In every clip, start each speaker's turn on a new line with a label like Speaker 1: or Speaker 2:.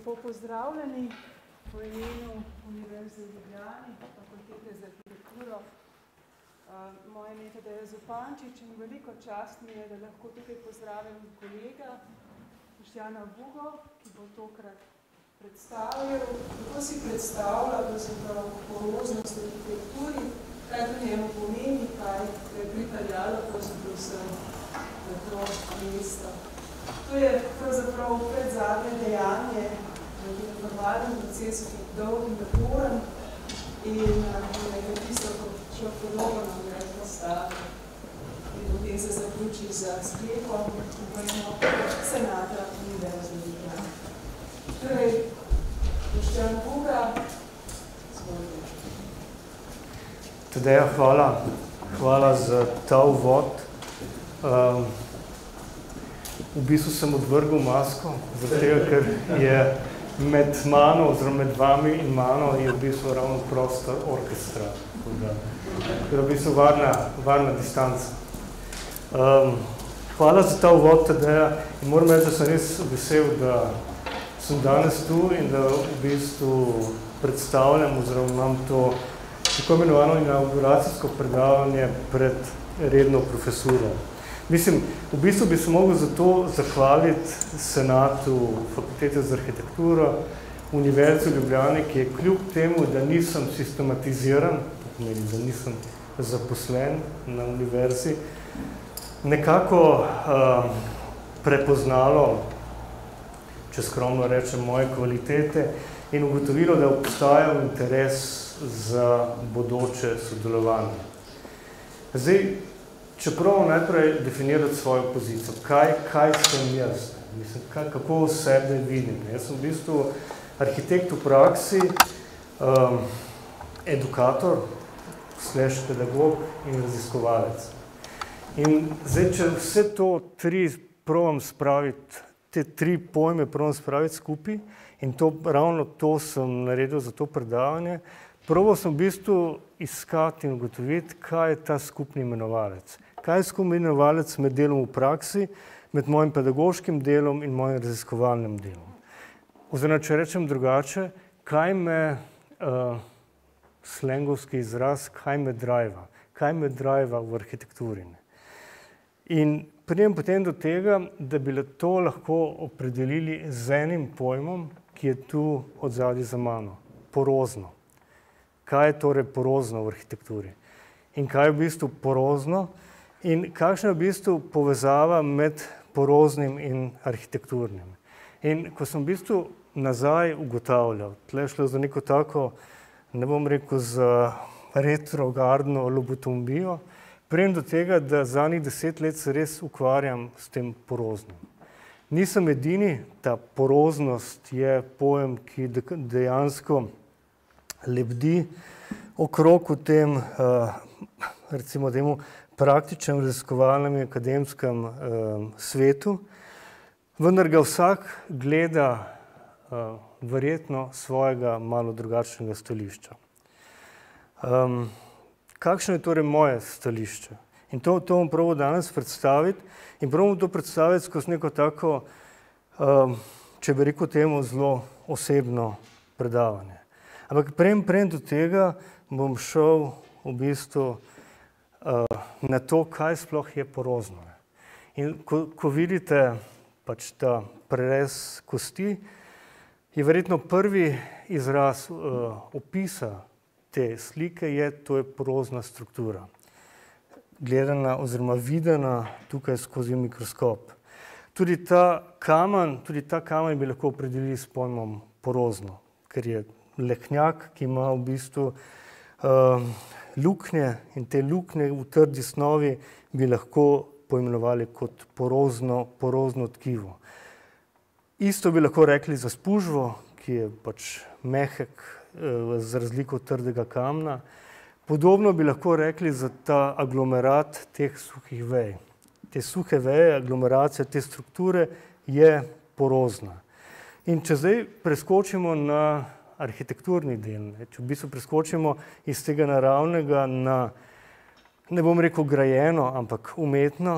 Speaker 1: Lepo pozdravljeni v imenu Univerze v Ljubljani, Fakultete za arhitekturo. Moje ime je Tadeja Zupančič in veliko čast mi je, da lahko tukaj pozdravim kolega Boštjana Vugo, ki bo tokrat predstavil, kako si predstavlja poroznost v arhitekturi, kaj to njemu pomeni, kaj je pripeljalo sem na to mesto. To je pravzaprav predzadnje dejanje v tem formalnem procesu, ki je dolg in naporen in nekaj tisto, ko človek podobno nam gre postavi. In potem se zaključi z sklepom Senata Univerze v Ljubljani. Torej, Boštjan Vuga, izvolite.
Speaker 2: Tadeja, hvala za ta uvod. V bistvu sem odvrgel masko, zato ker je med mano, oziroma med vami in mano, je v bistvu ravno prostor orkestra. Ker je v bistvu varna distanca. Hvala za ta uvod, Tadeja, in moram reči, da sem res vesel, da sem danes tu in da v bistvu predstavljam, oziroma imam to tako imenovano inauguracijsko predavanje pred redno profesuro. Mislim, v bistvu bi se mogel za to zahvaliti Senatu Fakultete za arhitekturo Univerze v Ljubljani, ki je kljub temu, da nisem sistematiziran, to pomeni, da nisem zaposlen na univerzi, nekako prepoznalo, če skromno rečem, moje kvalitete in ugotovilo, da obstaja interes za bodoče sodelovanje. Zdaj, če pravim najprej definirati svojo pozicijo, kaj sem jaz, mislim, kako sebe vidim. Jaz sem v bistvu arhitekt v praksi, edukator, /pedagog in raziskovalec. In zdaj, če vse to te tri pojme probam spraviti skupaj, in ravno to sem naredil za to predavanje, probal sem v bistvu iskati in ugotoviti, kaj je ta skupni imenovalec. Kaj je skupni imenovalec med delom v praksi, med mojim pedagoškim delom in mojim raziskovalnim delom. Oziroma, če rečem drugače, kaj me, slengovski izraz, kaj me driva v arhitekturi. In pridem potem do tega, da bi to lahko opredelili z enim pojmom, ki je tu odzadaj za mano, porozno. Kaj je torej porozno v arhitekturi? In kaj je v bistvu porozno? In kakšna je v bistvu povezava med poroznim in arhitekturnim? In ko sem v bistvu nazaj ugotavljal, tle je šlo za neko tako, ne bom rekel za retrogradno lobotomijo, pridem do tega, da zadnjih 10 let se res ukvarjam s tem poroznim. Nisem edini, ta poroznost je pojem, ki dejansko lebdi okrog v tem, recimo temu, praktičnem, raziskovalnem in akademskem svetu, vendar ga vsak gleda verjetno svojega malo drugačnega stališča. Kakšno je torej moje stališče? In to bom probal danes predstaviti in probam to predstaviti skozi neko tako, če bi rekel temu, zelo osebno predavanje. Ampak prej do tega bom šel v bistvu na to, kaj sploh je porozno. In ko vidite pač ta prerez kosti, je verjetno prvi izraz opisa te slike to je porozna struktura. Gledana oziroma videna tukaj skozi mikroskop. Tudi ta kamen bi lahko opredelili s pojmom porozno, ker je lehnjak, ki ima v bistvu luknje in te luknje v trdi snovi bi lahko poimenovali kot porozno tkivo. Isto bi lahko rekli za spužvo, ki je pač mehek za razliko od trdega kamna. Podobno bi lahko rekli za ta aglomerat teh suhih vej. Te suhe veje, aglomeracija te strukture je porozna. In če zdaj preskočimo na arhitekturni del, če v bistvu preskočimo iz tega naravnega na, ne bom rekel grajeno, ampak umetno,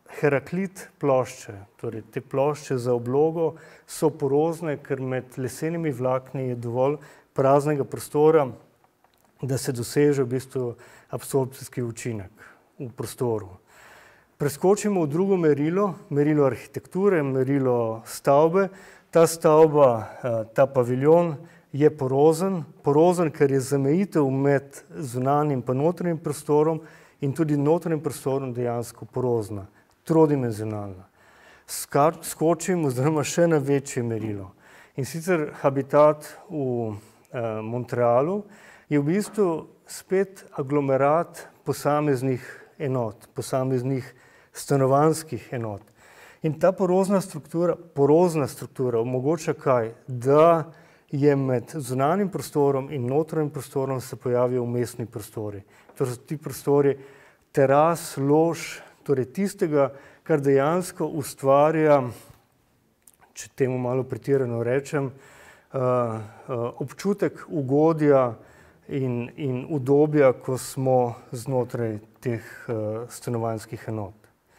Speaker 2: Heraklit plošče, torej te plošče za oblogo, so porozne, ker med lesenimi vlakni je dovolj praznega prostora, da se doseže v bistvu absorpcijski učinek v prostoru. Preskočimo v drugo merilo, merilo arhitekture, merilo stavbe. Ta stavba, ta paviljon je porozen, ker je zamejitev med zunanjim pa notranjim prostorom in tudi notranjim prostorom dejansko porozna, trodimenzionalna. Skočim oziroma še na večje merilo. In sicer habitat v Montrealu je v bistvu spet aglomerat posameznih enot, posameznih stanovanjskih enot. In ta porozna struktura omogoča kaj? Da je med zunanjim prostorom in notranjim prostorom se pojavijo vmesni prostori. Torej so ti prostori teras, lož, torej tistega, kar dejansko ustvarja, če temu malo pretirano rečem, občutek ugodja in udobja, ko smo znotraj teh stanovanjskih enot.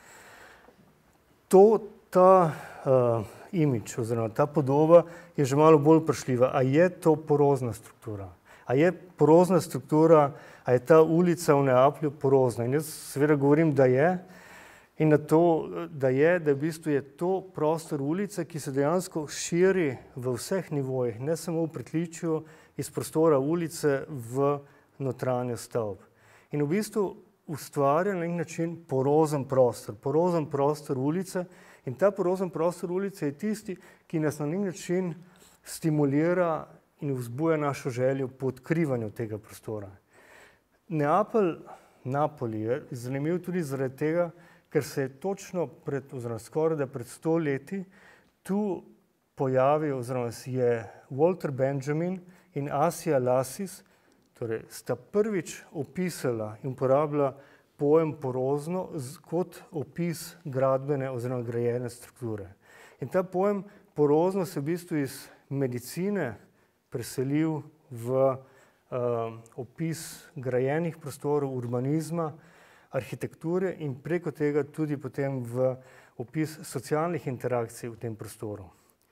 Speaker 2: Ta imidž oziroma ta podoba je že malo bolj vprašljiva. A je to porozna struktura? A je porozna struktura, a je ta ulica v Neaplju porozna? In jaz seveda govorim, da je. In na to, da je v bistvu je to prostor ulice, ki se dejansko širi v vseh nivojih, ne samo v pritličju, iz prostora ulice v notranjost stavb. In v bistvu ustvarja na nek način porozen prostor ulice. In ta porozen prostor ulice je tisti, ki nas na nek način stimulira in vzbuja našo željo po odkrivanju tega prostora. Napoli je zanimiv tudi zaradi tega, ker se je točno skoraj pred 100 leti tu pojavil, oziroma je Walter Benjamin in Asia Lassis, torej sta prvič opisala in uporabila pojem porozno kot opis gradbene oziroma grajene strukture. In ta pojem porozno se v bistvu iz medicine preselil v opis grajenih prostorov, urbanizma, arhitekture in preko tega tudi potem v opis socialnih interakcij v tem prostoru.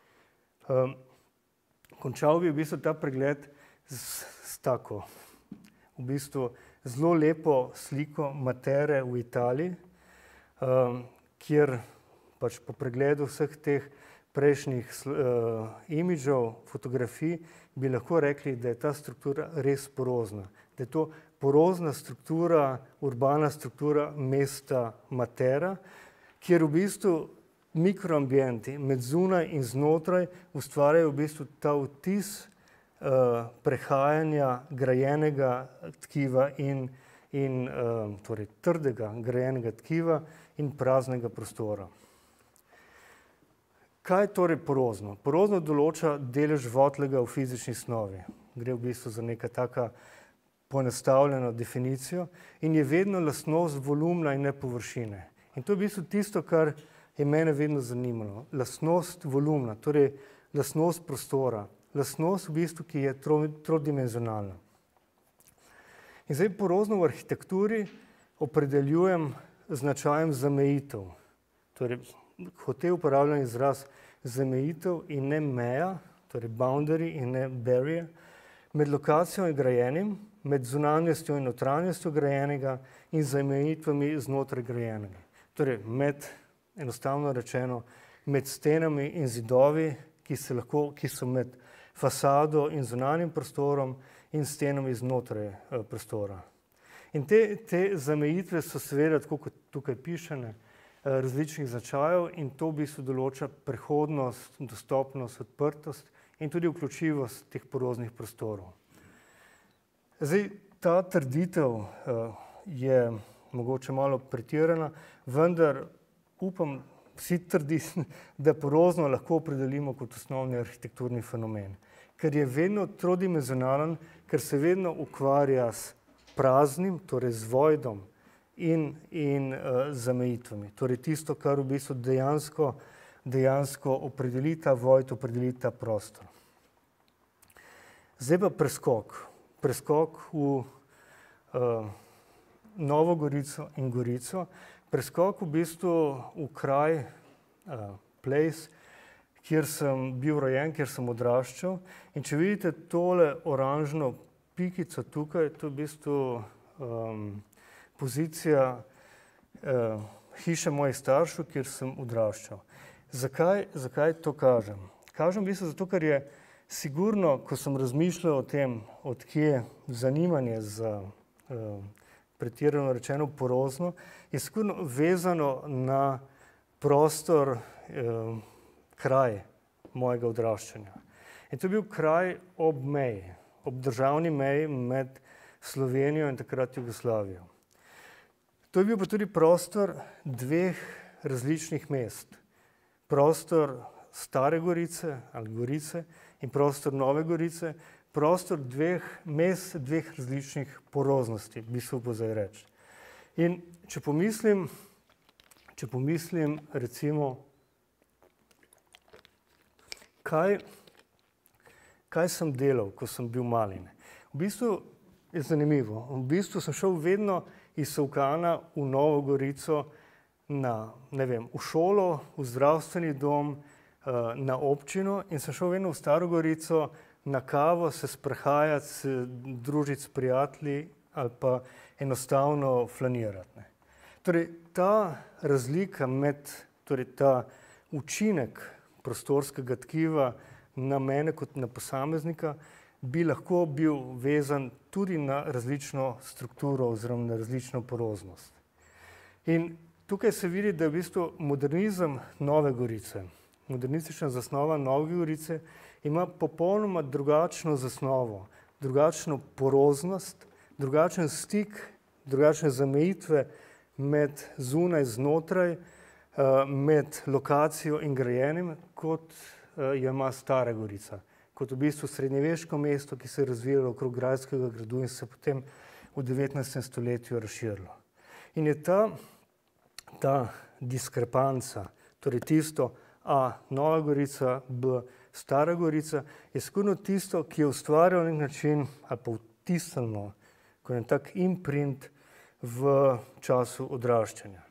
Speaker 2: Končal bi v bistvu ta pregled s tako, v bistvu zelo lepo sliko Matere v Italiji, kjer pač po pregledu vseh teh prejšnjih imidžev, fotografij, bi lahko rekli, da je ta struktura res porozna. Da je to porozna struktura, urbana struktura mesta Matera, kjer v bistvu mikroambienti med zunaj in znotraj ustvarjajo v bistvu ta vtis prehajanja grajenega tkiva in torej trdega grajenega tkiva in praznega prostora. Kaj je torej porozno? Porozno določa delež votlega v fizični snovi. Gre v bistvu za neka taka poenostavljeno definicijo in je vedno lastnost volumna in ne površine. In to je v bistvu tisto, kar je mene vedno zanimalo. Lastnost volumna, torej lastnost prostora. Lastnost v bistvu, ki je trodimenzionalna. In zdaj porozno v arhitekturi opredeljujem značajem zamejitev. Torej, hotel uporabljam izraz zamejitev in ne meja, torej boundary in ne barrier, med lokacijo in grajenim, med zunanjostjo in notranjostjo grajenega in zamejitvami znotraj grajenega. Torej, enostavno rečeno, med stenami in zidovi, ki so med fasado in zunanjim prostorom in stenami znotraj prostora. In te zamejitve so seveda, tako kot tukaj pišene, različnih značajev in to v bistvu določa prehodnost, dostopnost, odprtost in tudi vključivost teh poroznih prostorov. Zdaj, ta trditev je mogoče malo pretirana, vendar upam, vsi trdi, da porozno lahko opredelimo kot osnovni arhitekturni fenomen, ker je vedno trodimenzionalen, ker se vedno ukvarja s praznim, torej z voidom in zamejitvami. Torej tisto, kar v bistvu dejansko opredeli ta void, opredeli ta prostor. Zdaj pa preskok v Novo Gorico in Gorico, preskok v bistvu v kraj, place, kjer sem bil rojen, kjer sem odraščal. In če vidite tole oranžno pikico tukaj, to je v bistvu pozicija hiše mojih staršev, kjer sem odraščal. Zakaj to kažem? Kažem v bistvu zato, ker je sigurno, ko sem razmišljal o tem, odkje zanimanje za pretirano rečeno porozno, je sigurno vezano na prostor, kraj mojega odraščanja. In to je bil kraj ob meji, ob državni meji med Slovenijo in takrat Jugoslavijo. To je bil pa tudi prostor dveh različnih mest. Prostor Stare Gorice ali Gorice in prostor Nove Gorice, prostor dveh mest, dveh različnih poroznosti, bi se upozaj reči. In če pomislim recimo, kaj sem delal, ko sem bil mali. V bistvu je zanimivo. V bistvu sem šel vedno iz Solkana v Novo Gorico v šolo, v zdravstveni dom, na občino in sem šel vedno v Staro Gorico na kavo, se sprehajati, se družiti s prijatelji ali pa enostavno flanirati. Torej, ta razlika ta učinek prostorskega tkiva na mene kot na posameznika bi lahko bil vezan tudi na različno strukturo oziroma na različno poroznost. In tukaj se vidi, da je v bistvu modernizem Nove Gorice, modernistična zasnova Nove Gorice ima popolnoma drugačno zasnovo, drugačno poroznost, drugačen stik, drugačne zamejitve med zunaj, znotraj, med lokacijo in grajenjem, kot jo ima Stara Gorica. Kot v bistvu srednjeveško mesto, ki se je razvijalo okrog grajskega gradu in se potem v 19. stoletju razširilo. In je ta diskrepanca, torej tisto A, Nova Gorica, B, Stara Gorica, je sigurno tisto, ki je ustvarjal na nek način ali pa vtisnilo, kot je tak imprint v času odraščanja.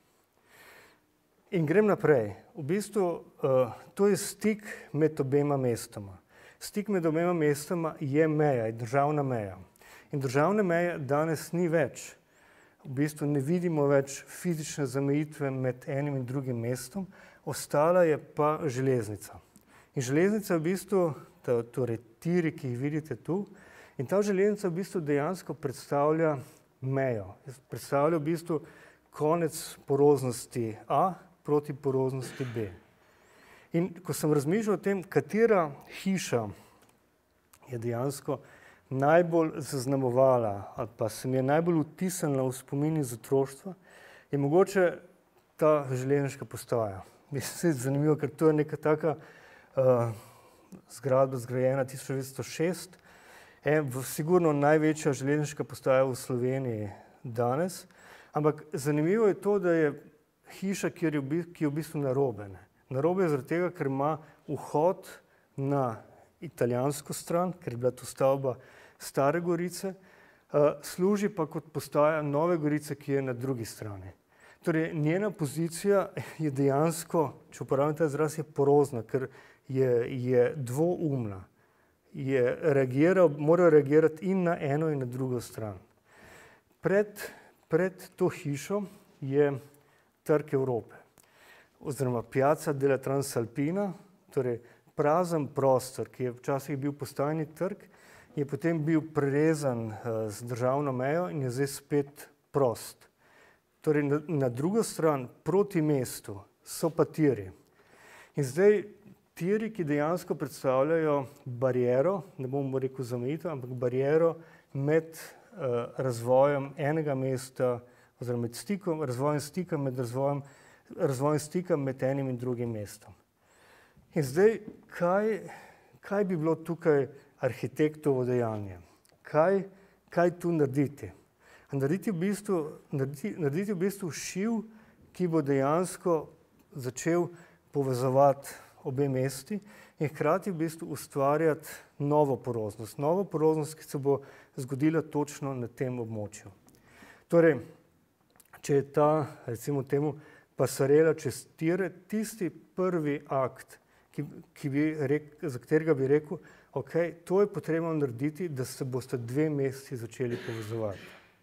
Speaker 2: In grem naprej. V bistvu to je stik med obema mestoma. Stik med obema mestoma je meja, je državna meja. In državne meje danes ni več. V bistvu ne vidimo več fizične zamejitve med enim in drugim mestom, ostala je pa železnica. In železnica v bistvu, torej tiri, ki jih vidite tu, in ta železnica v bistvu dejansko predstavlja mejo. Predstavlja v bistvu konec poroznosti A proti poroznosti B. In ko sem razmišljal o tem, katera hiša je dejansko najbolj zaznamovala ali pa se mi je najbolj vtisnila v spomin iz otroštva, je mogoče ta železniška postaja. Mislim, zanimivo, ker to je neka taka zgradba zgrajena 1906, sigurno največja železniška postaja v Sloveniji danes, ampak zanimivo je to, da je hiša, ki je v bistvu narobe. Narobe je zaradi tega, ker ima vhod na italijansko stran, ker je bila to stavba Stare Gorice, služi pa kot postaja Nove Gorice, ki je na drugi strani. Torej, njena pozicija je dejansko, če uporabim ta izraz, je porozna, ker je dvoumna. Mora reagirati in na eno in na drugo stran. Pred to hišo je Trg Evrope, oziroma Piazza della Transalpina, torej prazen prostor, ki je včasih bil postajni trg, je potem bil prerezan z državno mejo in je zdaj spet prost. Torej na drugo stran, proti mestu, so pa tiri. In zdaj tiri, ki dejansko predstavljajo bariero, ne bomo rekel zamejitev, ampak bariero med razvojem enega mesta, oziroma med stikom, razvojem stika med enim in drugim mestom. In zdaj, kaj bi bilo tukaj arhitektovo dejanje? Kaj tu narediti? Narediti v bistvu šiv, ki bo dejansko začel povezovati obe mesti in hkrati v bistvu ustvarjati novo poroznost, ki se bo zgodila točno na tem območju. Torej, če je ta, recimo temu, pasarela čez tire, tisti prvi akt, za katerega bi rekel, ok, to je potrebno narediti, da se boste 2 meseci začeli povezovati.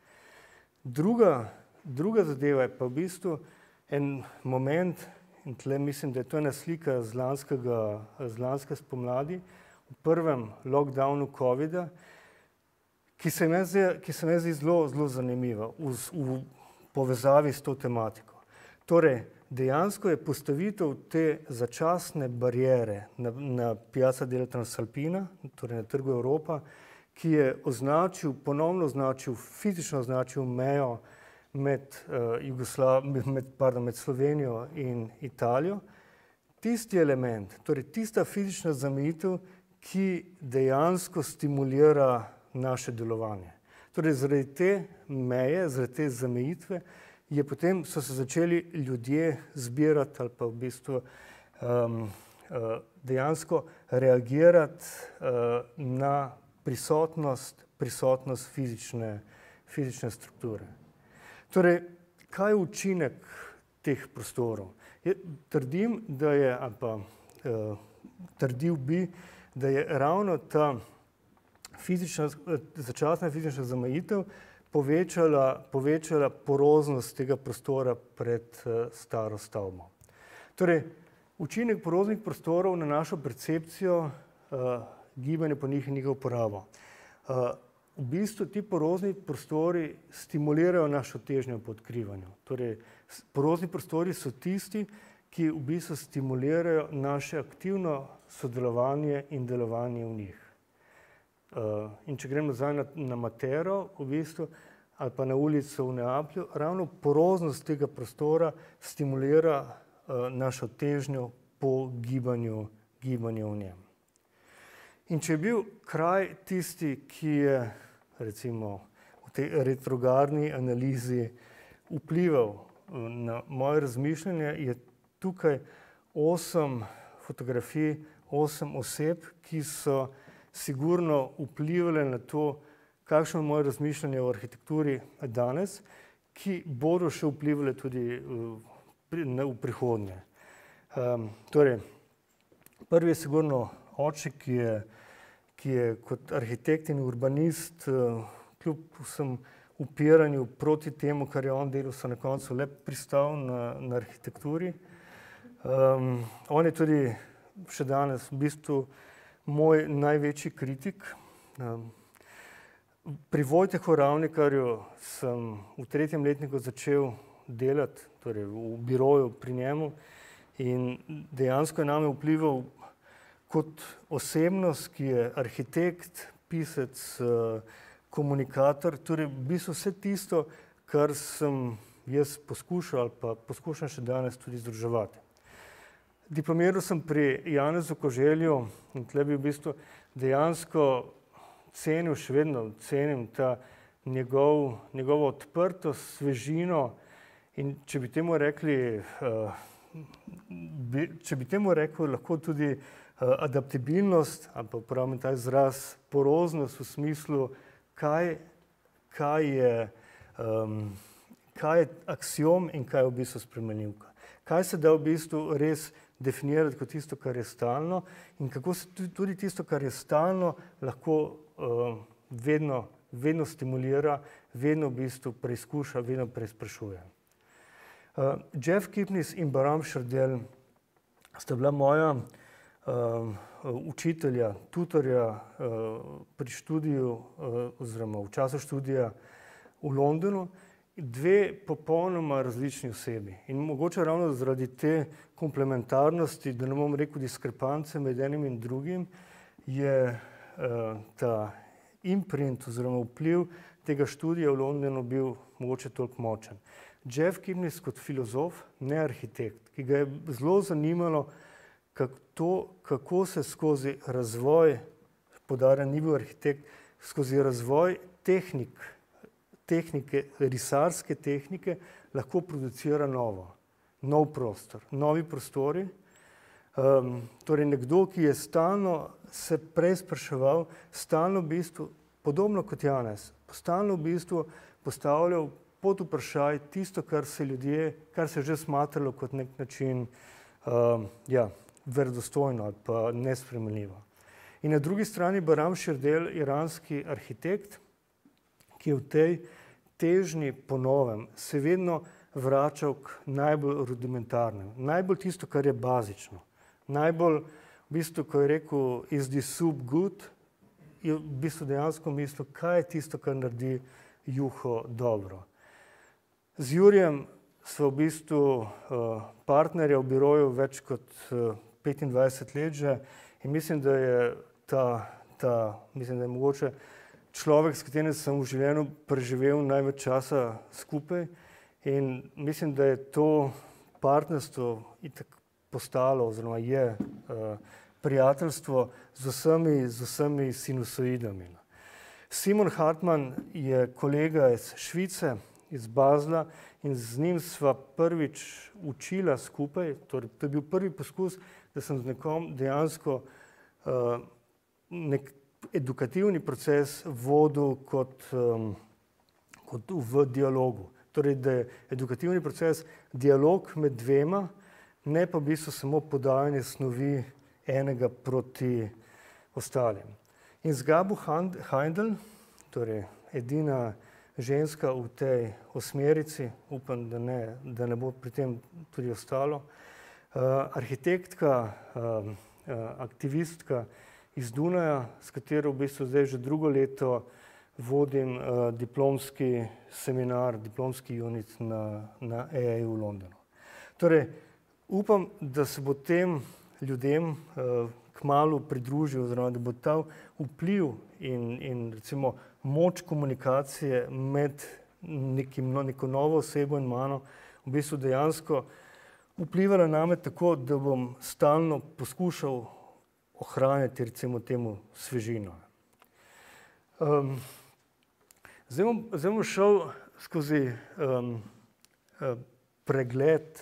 Speaker 2: Druga zadeva je pa v bistvu en moment, in tle mislim, da je to ena slika z lanske spomladi, v prvem lockdownu COVID-a, ki se mi zdi zelo zanimiva v povezavi s to tematiko. Torej, dejansko je postavitev te začasne bariere na Piazza della Transalpina, torej na Trgu Evropa, ki je ponovno fizično označil mejo med Slovenijo in Italijo. Tisti element, torej tista fizična zamejitev, ki dejansko stimulira naše delovanje. Torej, zaradi te meje, zaradi te zamejitve, so se začeli ljudje zbirati ali pa v bistvu dejansko reagirati na prisotnost fizične strukture. Torej, kaj je učinek teh prostorov? Trdim, trdil bi, da je ravno ta začasna fizična zamejitev povečala poroznost tega prostora pred staro stavbo. Torej, učinek poroznih prostorov na našo percepcijo gibanja po njih in njihovo uporabo. V bistvu ti porozni prostori stimulirajo našo težnjo po odkrivanju. Torej, porozni prostori so tisti, ki v bistvu stimulirajo naše aktivno sodelovanje in delovanje v njih. In če grem nazaj na Matero, v bistvu, ali pa na ulico v Neaplju, ravno poroznost tega prostora stimulira našo težnjo po gibanju v njem. In če je bil kraj tisti, ki je recimo v tej retrogradni analizi vplival na moje razmišljanje, je tukaj 8 fotografij, 8 oseb, ki so sigurno vplivali na to, kakšno je moje razmišljanje o arhitekturi danes, ki bodo še vplivali tudi v prihodnje. Torej, prvi je sigurno oče, ki je kot arhitekt in urbanist kljub vsem upiranju proti temu, kar je on delal, se na koncu le pristal na arhitekturi. On je tudi še danes v bistvu moj največji kritik. Pri Vojtehu Ravnikarju sem v 3. letniku začel delati, torej v biroju pri njemu, in dejansko je name vplival kot osebnost, ki je arhitekt, pisec, komunikator, torej v bistvu vse tisto, kar sem jaz poskušal ali pa poskušam še danes tudi združevati. Diplomiral sem pri Janezu Koželju in tle bi v bistvu dejansko cenil, še vedno cenim ta njegovo odprtost, svežino, in če bi temu rekel lahko tudi adaptabilnost, ali pa uporabim ta izraz poroznost v smislu, kaj je aksiom in kaj je v bistvu spremenljivka. Kaj se da v bistvu res definirati kot tisto, kar je stalno, in kako se tudi tisto, kar je stalno, lahko vedno stimulira, vedno v bistvu preizkuša, vedno preizprašuje. Jeff Kipnis in Bahram Chardel sta bila moja učitelja, tutorja pri študiju oziroma v času študija v Londonu, 2 popolnoma različni osebi. In mogoče ravno zaradi te komplementarnosti, da ne bom rekel diskrepance med enim in drugim, je ta imprint oziroma vpliv tega študija v Londonu bil mogoče toliko močen. Jeff Kipnis kot filozof, ne arhitekt, ki ga je zelo zanimalo, kako se skozi razvoj, poudarjam, ni bil arhitekt, skozi razvoj risarske tehnike lahko producira nov prostor, novi prostori. Torej nekdo, ki je stalno se preizpraševal, stalno v bistvu, podobno kot Janez, stalno v bistvu postavljal pod vprašaj tisto, kar se je že smatralo kot nek način verodostojno ali pa nesprejemljivo. In na drugi strani Bahram Širdel, iranski arhitekt, ki je v tej težnji po novem se vedno vračal k najbolj rudimentarnem, najbolj tisto, kar je bazično. Najbolj, v bistvu, ko je rekel, is the soup good, je v bistvu dejansko mislil, kaj je tisto, kar naredi juho dobro. Z Jurijem sva v bistvu partnerja v biroju več kot 25 let že in mislim, da je mislim, da je mogoče človek, s katerim sem v življenju preživel največ časa skupaj in mislim, da je to partnerstvo itak postalo oziroma je prijateljstvo z vsemi sinusoidami. Simon Hartmann je kolega iz Švice, iz Basla in z njim sva prvič učila skupaj, torej to je bil prvi poskus, da sem z nekom dejansko nek edukativni proces vodil kot v dialogu. Torej, da je edukativni proces dialog med dvema, ne pa v bistvu samo podajanje snovi enega proti ostalim. In z Gabo Heindl, torej edina ženska v tej osmerici, upam, da ne bo pri tem tudi ostalo, arhitektka, aktivistka iz Dunaja, s katero v bistvu zdaj že drugo leto vodim diplomski seminar, diplomski unit na EAU v Londonu. Torej, upam, da se bo tem ljudem kmalu pridružil, oziroma da bo ta vpliv in recimo moč komunikacije med neko novo osebo in mano v bistvu dejansko vplivala name tako, da bom stalno poskušal ohranjati recimo temu svežino. Zdaj bom šel skozi pregled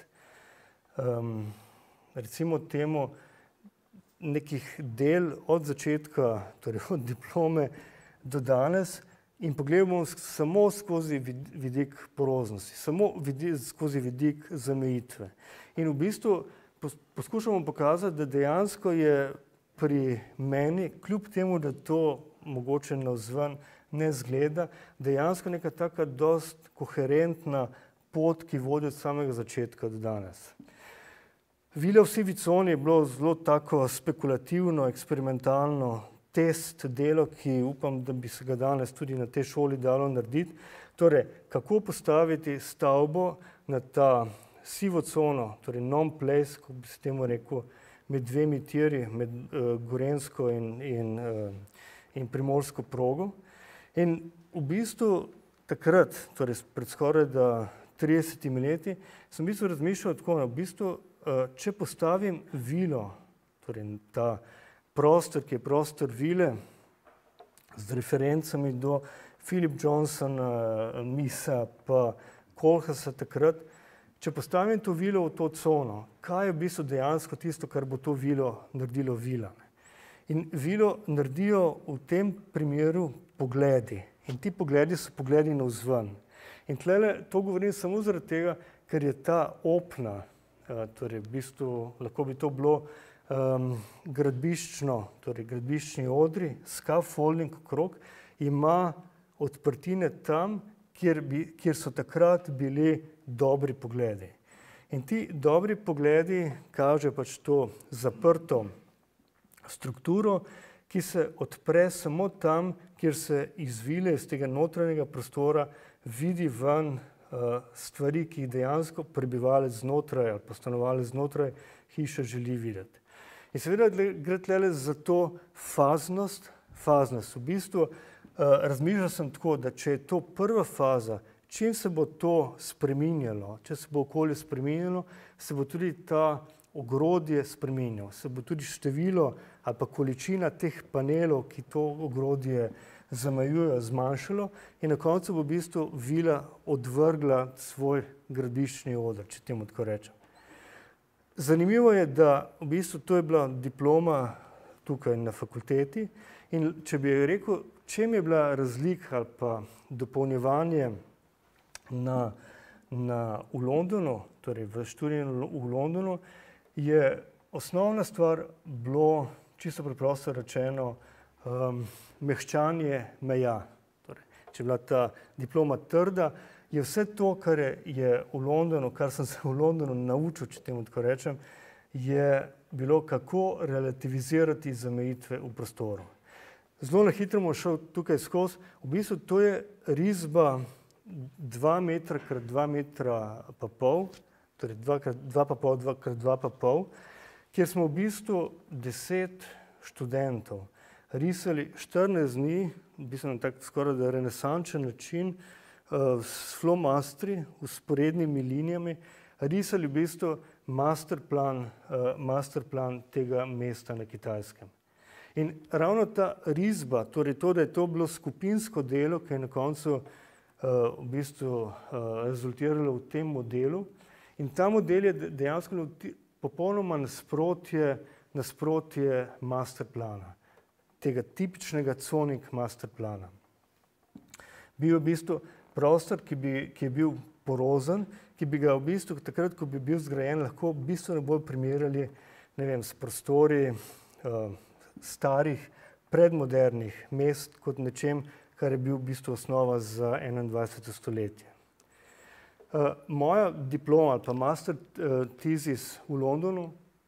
Speaker 2: recimo temu nekih del od začetka, torej od diplome do danes in pogledal bom samo skozi vidik poroznosti, samo skozi vidik zamejitve. In v bistvu poskušamo pokazati, da dejansko je pri meni, kljub temu, da to mogoče navzven ne zgleda, dejansko neka taka dost koherentna pot, ki vodi od samega začetka do danes. Vila v sivi coni je bilo zelo tako spekulativno, eksperimentalno test delo, ki upam, da bi se ga danes tudi na tej šoli dalo narediti. Torej, kako postaviti stavbo na ta sivo cono, torej non-place, kot bi se temu rekel, med dvemi tiri, med Gorenjsko in Primorsko progo. In v bistvu takrat, torej pred skoraj 30 leti, sem v bistvu razmišljal tako, v bistvu, če postavim vilo, torej ta prostor, ki je prostor vile, z referencami do Philip Johnsona, Misa, pa Kohlhaasa takrat, če postavim to vilo v to cono, kaj je v bistvu dejansko tisto, kar bo to vilo naredilo vila? In vilo naredijo v tem primeru pogledi. In ti pogledi so pogledi navzven. In tlele to govorim samo zaradi tega, ker je ta opna, torej v bistvu lahko bi to bilo gradbiščno, torej gradbiščni odri, scaffolding okrog, ima odprtine tam, kjer so takrat bili dobri pogledi. In ti dobri pogledi kažejo pač to zaprto strukturo, ki se odpre samo tam, kjer se iz vile, iz tega notranjega prostora vidi ven stvari, ki jih dejansko prebivalec znotraj ali pa stanovalec znotraj hiše želi videti. In seveda gre tlele za to faznost. V bistvu razmišljal sem tako, da če je to prva faza, čim se bo to spreminjalo, če se bo okolje spreminjalo, se bo tudi ta ogrodje spreminjalo, se bo tudi število ali pa količina teh panelov, ki to ogrodje zamejujejo, zmanjšalo in na koncu bo v bistvu vila odvrgla svoj gradbiščni oder, če temu tako rečem. Zanimivo je, da v bistvu to je bila diploma tukaj na fakulteti in če bi rekel, čem je bila razlika ali pa dopolnjevanje v Londonu, torej v študiju v Londonu, je osnovna stvar bilo, čisto preprosto rečeno, mehčanje meja. Torej, če je bila ta diploma trda, je vse to, kar je v Londonu, kar sem se v Londonu naučil, če temu tako rečem, je bilo, kako relativizirati zamejitve v prostoru. Zelo na hitro bom šel tukaj skozi. V bistvu to je risba 2 metra krat 2 metra pa pol, torej 2,5 krat 2,5, kjer smo v bistvu 10 študentov risali 14 dni, v bistvu na tak skoraj da renesančen način, s flomastri, vzporednimi linijami, risali v bistvu masterplan tega mesta na Kitajskem. In ravno ta risba, torej to, da je to bilo skupinsko delo, ki je na koncu v bistvu rezultiralo v tem modelu, in ta model je dejansko popolnoma nasprotje masterplana, tega tipičnega Coning masterplana. Bil je v bistvu prostor, ki je bil porozen, ki bi ga v bistvu takrat, ko bi bil zgrajen, lahko bistveno bolj primerjali, ne vem, s prostori starih, predmodernih mest kot nečem, kar je bil v bistvu osnova za 21. stoletje. Moja diploma ali pa master thesis v Londonu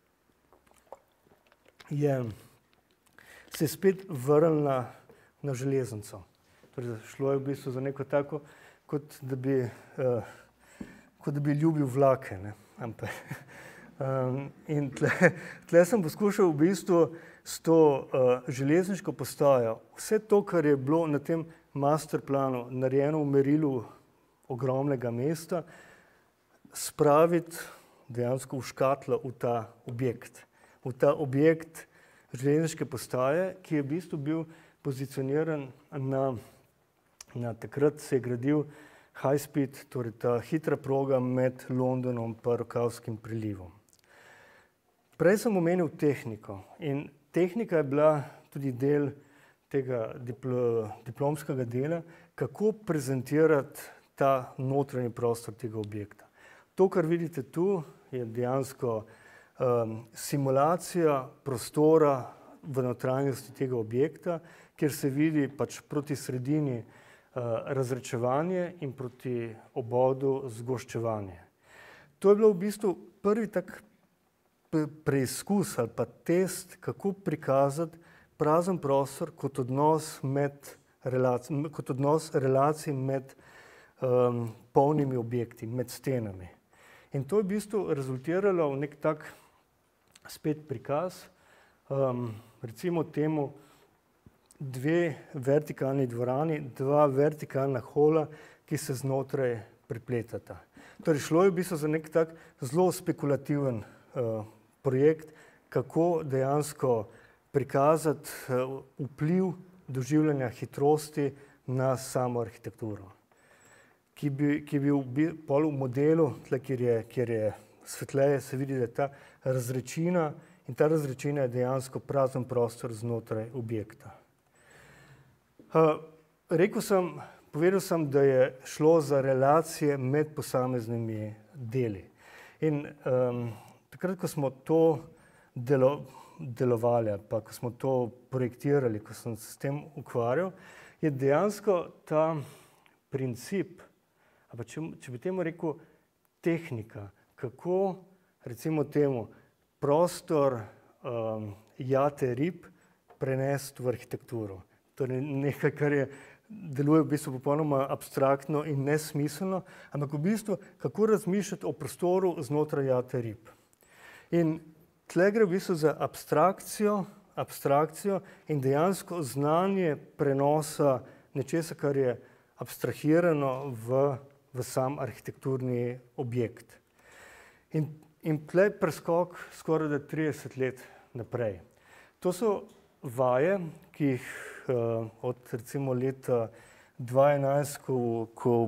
Speaker 2: se je spet vrnila na železnico. Torej, šlo je v bistvu za neko tako, kot da bi ljubil vlake. Ne? In tle sem poskušal v bistvu s to železniško postajo vse to, kar je bilo na tem masterplanu narejeno v merilu ogromnega mesta, spraviti dejansko v škatlo v ta objekt železniške postaje, ki je v bistvu bil pozicioniran na takrat se je gradil high speed, torej ta hitra proga med Londonom in Rokavskim prilivom. Prej sem omenil tehniko in tehnika je bila tudi del tega diplomskega dela, kako prezentirati ta notranji prostor tega objekta. To, kar vidite tu, je dejansko simulacija prostora v notranjosti tega objekta, kjer se vidi pač proti sredini razrečevanje in proti obodu zgoščevanje. To je bilo v bistvu prvi tak preizkus ali pa test, kako prikazati prazen prostor kot odnos relacij med polnimi objekti, med stenami. In to je v bistvu rezultiralo v nek tak spet prikaz, recimo temu 2 vertikalni dvorani, 2 vertikalna hola, ki se znotraj prepletata. Torej, šlo je v bistvu za nek tak zelo spekulativen projekt, kako dejansko prikazati vpliv doživljanja hitrosti na samo arhitekturo, ki je bil pol v modelu, tle, kjer je svetleje, se vidi, da je ta razrečina in ta razrečina je dejansko prazen prostor znotraj objekta. Povedal sem, da je šlo za relacije med posameznimi deli. In takrat, ko smo to delovali, pa ko smo to projektirali, ko sem se s tem ukvarjal, je dejansko ta princip, ali pa če bi temu rekel tehnika, kako recimo temu prostor jate rib prenesti v arhitekturo. Torej nekaj, kar deluje v bistvu popolnoma abstraktno in nesmiselno, ampak v bistvu, kako razmišljati o prostoru znotraj jate rib. In tle gre v bistvu za abstrakcijo in dejansko znanje prenosa nečesa, kar je abstrahirano v sam arhitekturni objekt. In tle preskok skoraj da 30 let naprej. To so vaje, ki jih od recimo leta 2011, ko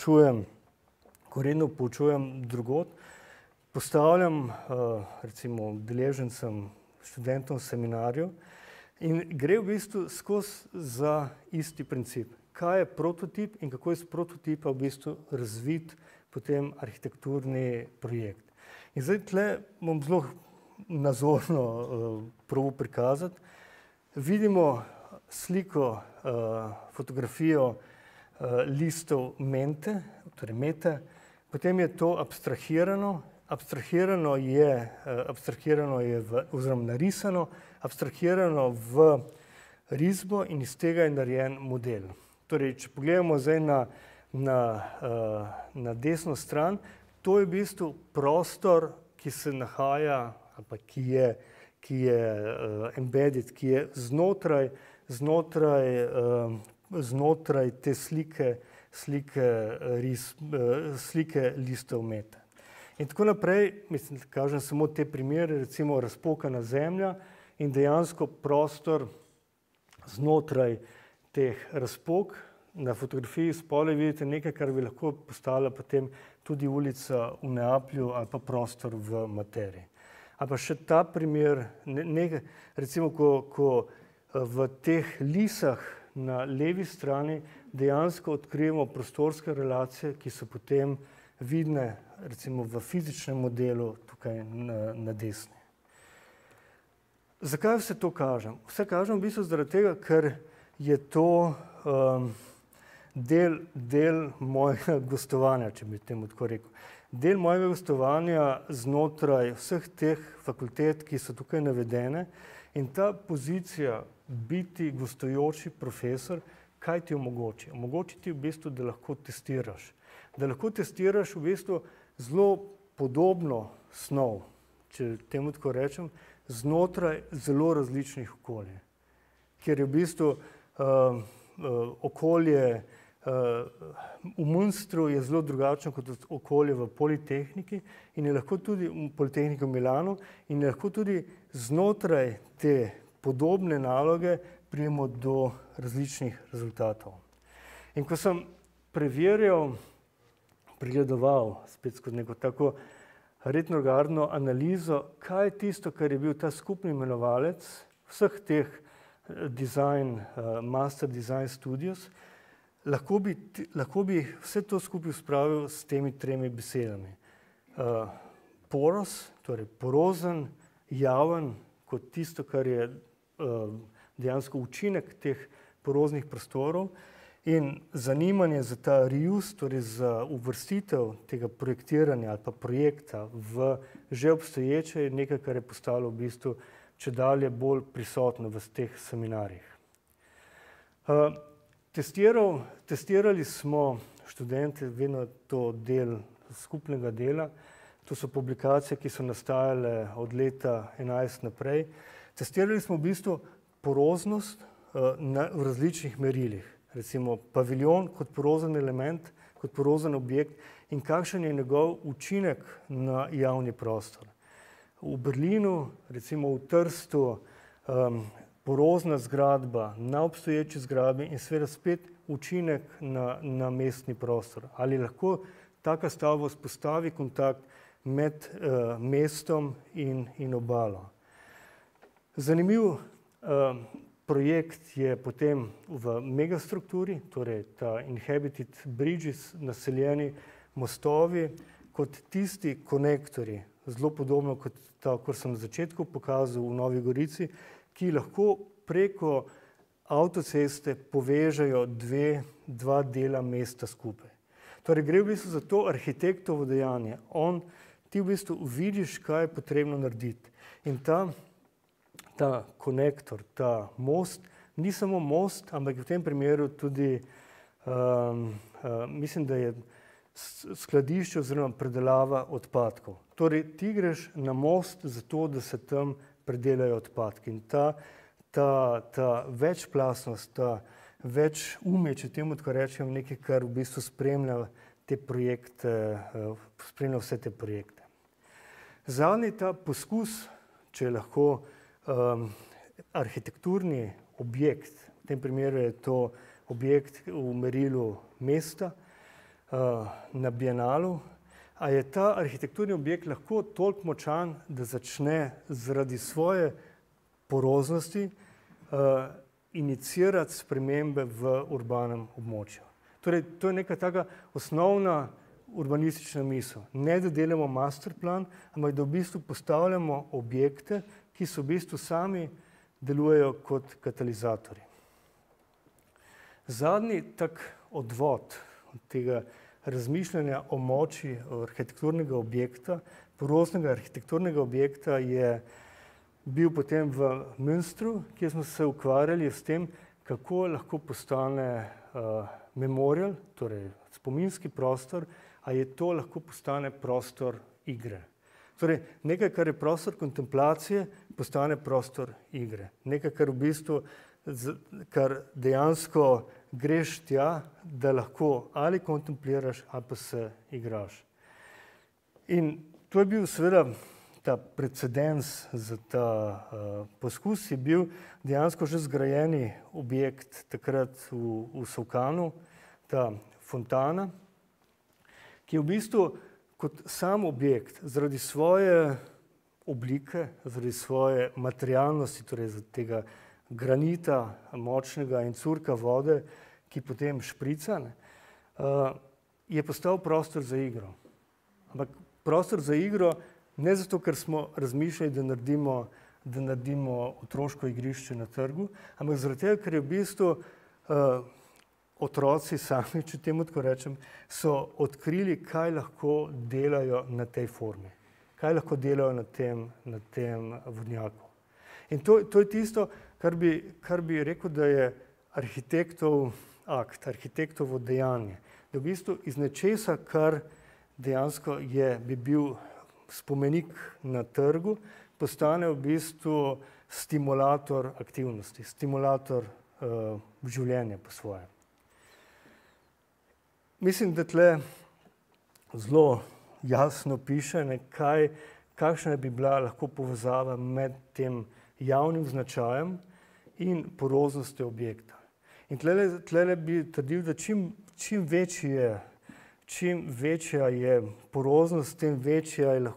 Speaker 2: redno poučujem drugod, postavljam recimo udeležencem, študentom seminarjev in gre v bistvu skozi za isti princip. kaj je prototip in kako je iz prototipa v bistvu razvit potem arhitekturni projekt. In zdaj tle bom zelo nazorno probal prikazati. Vidimo sliko, fotografijo listov mente, torej mete, potem je to abstrahirano, oziroma narisano, abstrahirano v risbo in iz tega je narejen model. Torej, če pogledamo zdaj na desno stran, to je v bistvu prostor, ki se nahaja, ali pa ki je embedded, ki je znotraj te slike listov mete. In tako naprej, mislim, da kažem samo te primere, recimo razpokana zemlja in dejansko prostor znotraj teh razpok. Na fotografiji spodaj vidite nekaj, kar bi lahko postala potem tudi ulica v Neaplju ali pa prostor v Materi. Ali pa še ta primer, recimo, ko v teh lisah na levi strani dejansko odkrijemo prostorske relacije, ki so potem vidne recimo v fizičnem modelu tukaj na desni. Zakaj vse to kažem? Vse kažem v bistvu zaradi tega, ker je to del mojega gostovanja, če bi temu tako rekel. Del mojega gostovanja znotraj vseh teh fakultet, ki so tukaj navedene, in ta pozicija biti gostujoči profesor, kaj ti omogoči? Omogoči ti v bistvu, da lahko testiraš. Da lahko testiraš v bistvu zelo podobno snov, če temu tako rečem, znotraj zelo različnih okolij. Ker je v bistvu okolje v Münstru je zelo drugačno kot okolje v Politehniki in je lahko tudi v Politehniki v Milanu in je lahko tudi znotraj te podobne naloge pridemo do različnih rezultatov. In ko sem preverjal, pregledoval spet skozi neko tako retrogradno analizo, kaj je tisto, kar je bil ta skupni imenovalec vseh teh Master Design Studios, lahko bi vse to skupaj spravil s temi tremi besedami. Poros, torej porozen, javen, kot tisto, kar je dejansko učinek teh poroznih prostorov in zanimanje za ta reuse, torej za uvrstitev tega projektiranja ali pa projekta v že obstoječe je nekaj, kar je postalo v bistvu čedalje bolj prisotno v teh seminarjih. Testirali smo študente, vedno to del skupnega dela, to so publikacije, ki so nastajale od leta 2011 naprej. Testirali smo v bistvu poroznost v različnih merilih, recimo paviljon kot porozen element, kot porozen objekt in kakšen je njegov učinek na javni prostor. V Berlinu, recimo v Trstu, porozna zgradba na obstoječi zgradbi in seveda spet učinek na mestni prostor. Ali lahko taka stavba vzpostavi kontakt med mestom in obalo. Zanimiv projekt je potem v megastrukturi, torej ta inhabited bridges, naseljeni mostovi, kot tisti konektorji, zelo podobno kot ta, kar sem na začetku pokazal v Novi Gorici, ki lahko preko avtoceste povežejo dva dela mesta skupaj. Torej gre v bistvu za to arhitektovo dejanje. Ti v bistvu vidiš, kaj je potrebno narediti. In ta konektor, ta most, ni samo most, ampak v tem primeru tudi, mislim, da je skladišče oziroma predelava odpadkov. Torej, ti greš na most zato, da se tam predelajo odpadki. In ta večplastnost, ta večumje, če temu tako rečem, nekaj, kar v bistvu spremlja te projekte, spremlja vse te projekte. Zadnji ta poskus, če je lahko arhitekturni objekt, v tem primeru je to objekt v merilu mesta na Bienalu, a je ta arhitekturni objekt lahko toliko močan, da začne zaradi svoje poroznosti inicirati spremembe v urbanem območju. Torej, to je neka taka osnovna urbanistična misel. Ne, da delamo masterplan, ampak da v bistvu postavljamo objekte, ki so v bistvu sami delujejo kot katalizatorji. Zadnji tak odvod od tega razmišljanja o moči arhitekturnega objekta, poroznega arhitekturnega objekta je bil potem v Münstru, kjer smo se ukvarjali s tem, kako lahko postane memorial, torej spominski prostor, a je to lahko postane prostor igre. Torej, nekaj, kar je prostor kontemplacije, postane prostor igre. Nekaj, kar v bistvu, kar dejansko greš tja, da lahko ali kontempliraš, ali pa se igraš. In to je bil seveda ta precedens za ta poskus, je bil dejansko že zgrajeni objekt takrat v Solkanu, ta fontana, ki je v bistvu kot sam objekt, zaradi svoje oblike, zaradi svoje materialnosti, torej zaradi tega granita močnega in curka vode, ki potem šprica, je postal prostor za igro. Ampak prostor za igro ne zato, ker smo razmišljali, da naredimo otroško igrišče na trgu, ampak zaradi tega, ker je v bistvu otroci sami, če temu tako rečem, so odkrili, kaj lahko delajo na tej formi, kaj lahko delajo na tem vodnjaku. In to je tisto, kar bi rekel, da je arhitektov akt, arhitektovo dejanje. Da v bistvu iz nečesa, kar dejansko bi bil spomenik na trgu, postane v bistvu stimulator aktivnosti, stimulator življenja po svoje. Mislim, da tle zelo jasno piše, kakšna bi bila lahko povezava med tem javnim značajem in poroznostjo objekta. In tle bi trdil, da čim večja je poroznost, tem večja je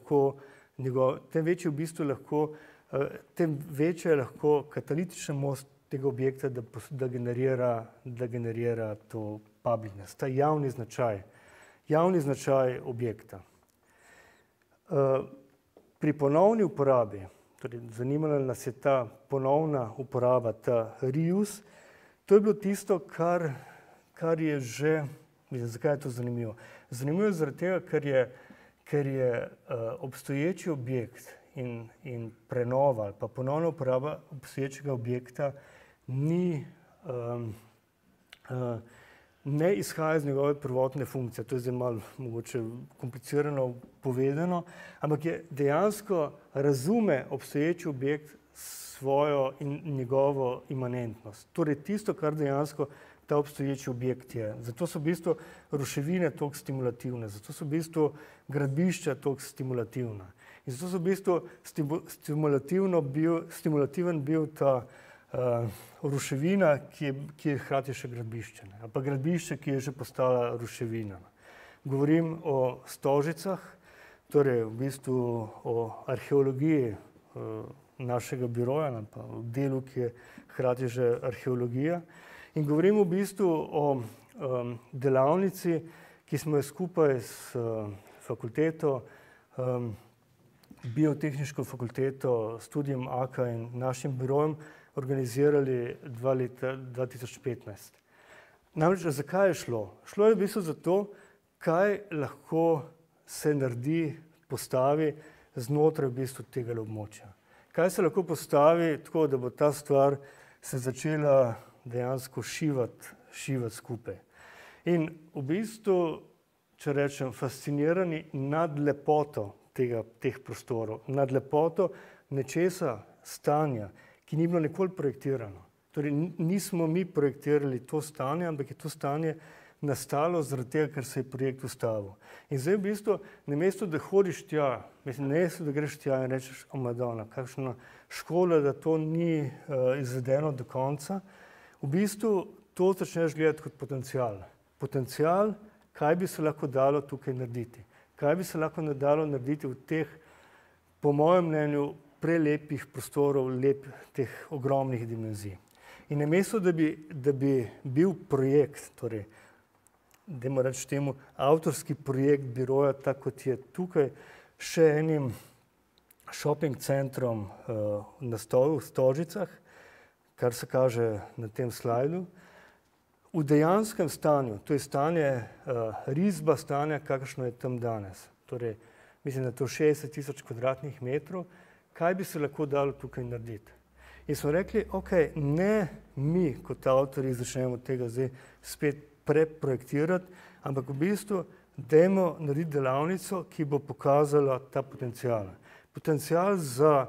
Speaker 2: lahko katalitična moč tega objekta, da generira to publicness, ta javni značaj objekta. Pri ponovni uporabi, torej zanimala nas je ta ponovna uporaba, ta reuse, to je bilo tisto, kar je že, zakaj je to zanimivo? Zanimivo je zaradi tega, ker je obstoječi objekt in prenova ali pa ponovna uporaba obstoječega objekta ne izhaja iz njegove prvotne funkcije. To je zdaj malo mogoče komplicirano povedano, ampak je dejansko razume obstoječi objekt svojo in njegovo imanentnost. Torej tisto, kar dejansko ta obstoječi objekt je. Zato so v bistvu ruševine toliko stimulativne, zato so v bistvu gradbišča toliko stimulativna. In zato so v bistvu stimulativen bil ta ruševina, ki je hkrati še gradbišče, ali pa gradbišče, ki je že postala ruševina. Govorim o Stožicah, torej v bistvu o arheologiji našega biroja, ali pa o delu, ki je hkrati že arheologija. In govorim v bistvu o delavnici, ki smo jo skupaj s fakulteto, biotehniško fakulteto, studijem AKA in našim birojem organizirali 2015. Namreč, zakaj je šlo? Šlo je v bistvu za to, kaj lahko se naredi, postavi znotraj v bistvu tega območja. Kaj se lahko postavi tako, da bo ta stvar se začela dejansko šivati skupaj. In v bistvu, če rečem, fascinirani nad lepoto teh prostorov, nad lepoto nečesa, stanja, ki ni bilo nikoli projektirano. Torej, nismo mi projektirali to stanje, ampak je to stanje nastalo zaradi tega, ker se je projekt ustavil. In zdaj v bistvu, namesto da hodiš tja, namesto da greš tja in rečeš, o Madonna, kakšna škoda, da to ni izvedeno do konca, v bistvu to začneš gledati kot potencial. Potencial, kaj bi se lahko dalo tukaj narediti. Kaj bi se lahko dalo narediti v teh, po mojem mnenju, prelepih prostorov, teh ogromnih dimenzij. In namesto, da bi bil projekt, torej, dajmo reči temu, avtorski projekt biroja, tako kot je tukaj, še enim shopping centrom na Stožicah, kar se kaže na tem slajdu, v dejanskem stanju, to je stanje, risba stanja, kakšno je tam danes. Torej, mislim, da je to 60 000 kvadratnih metrov, kaj bi se lahko dalo tukaj narediti. In smo rekli, ok, ne mi kot avtorji začnemo tega zdaj spet preprojektirati, ampak v bistvu dajmo narediti delavnico, ki bo pokazala ta potencial. Potencial za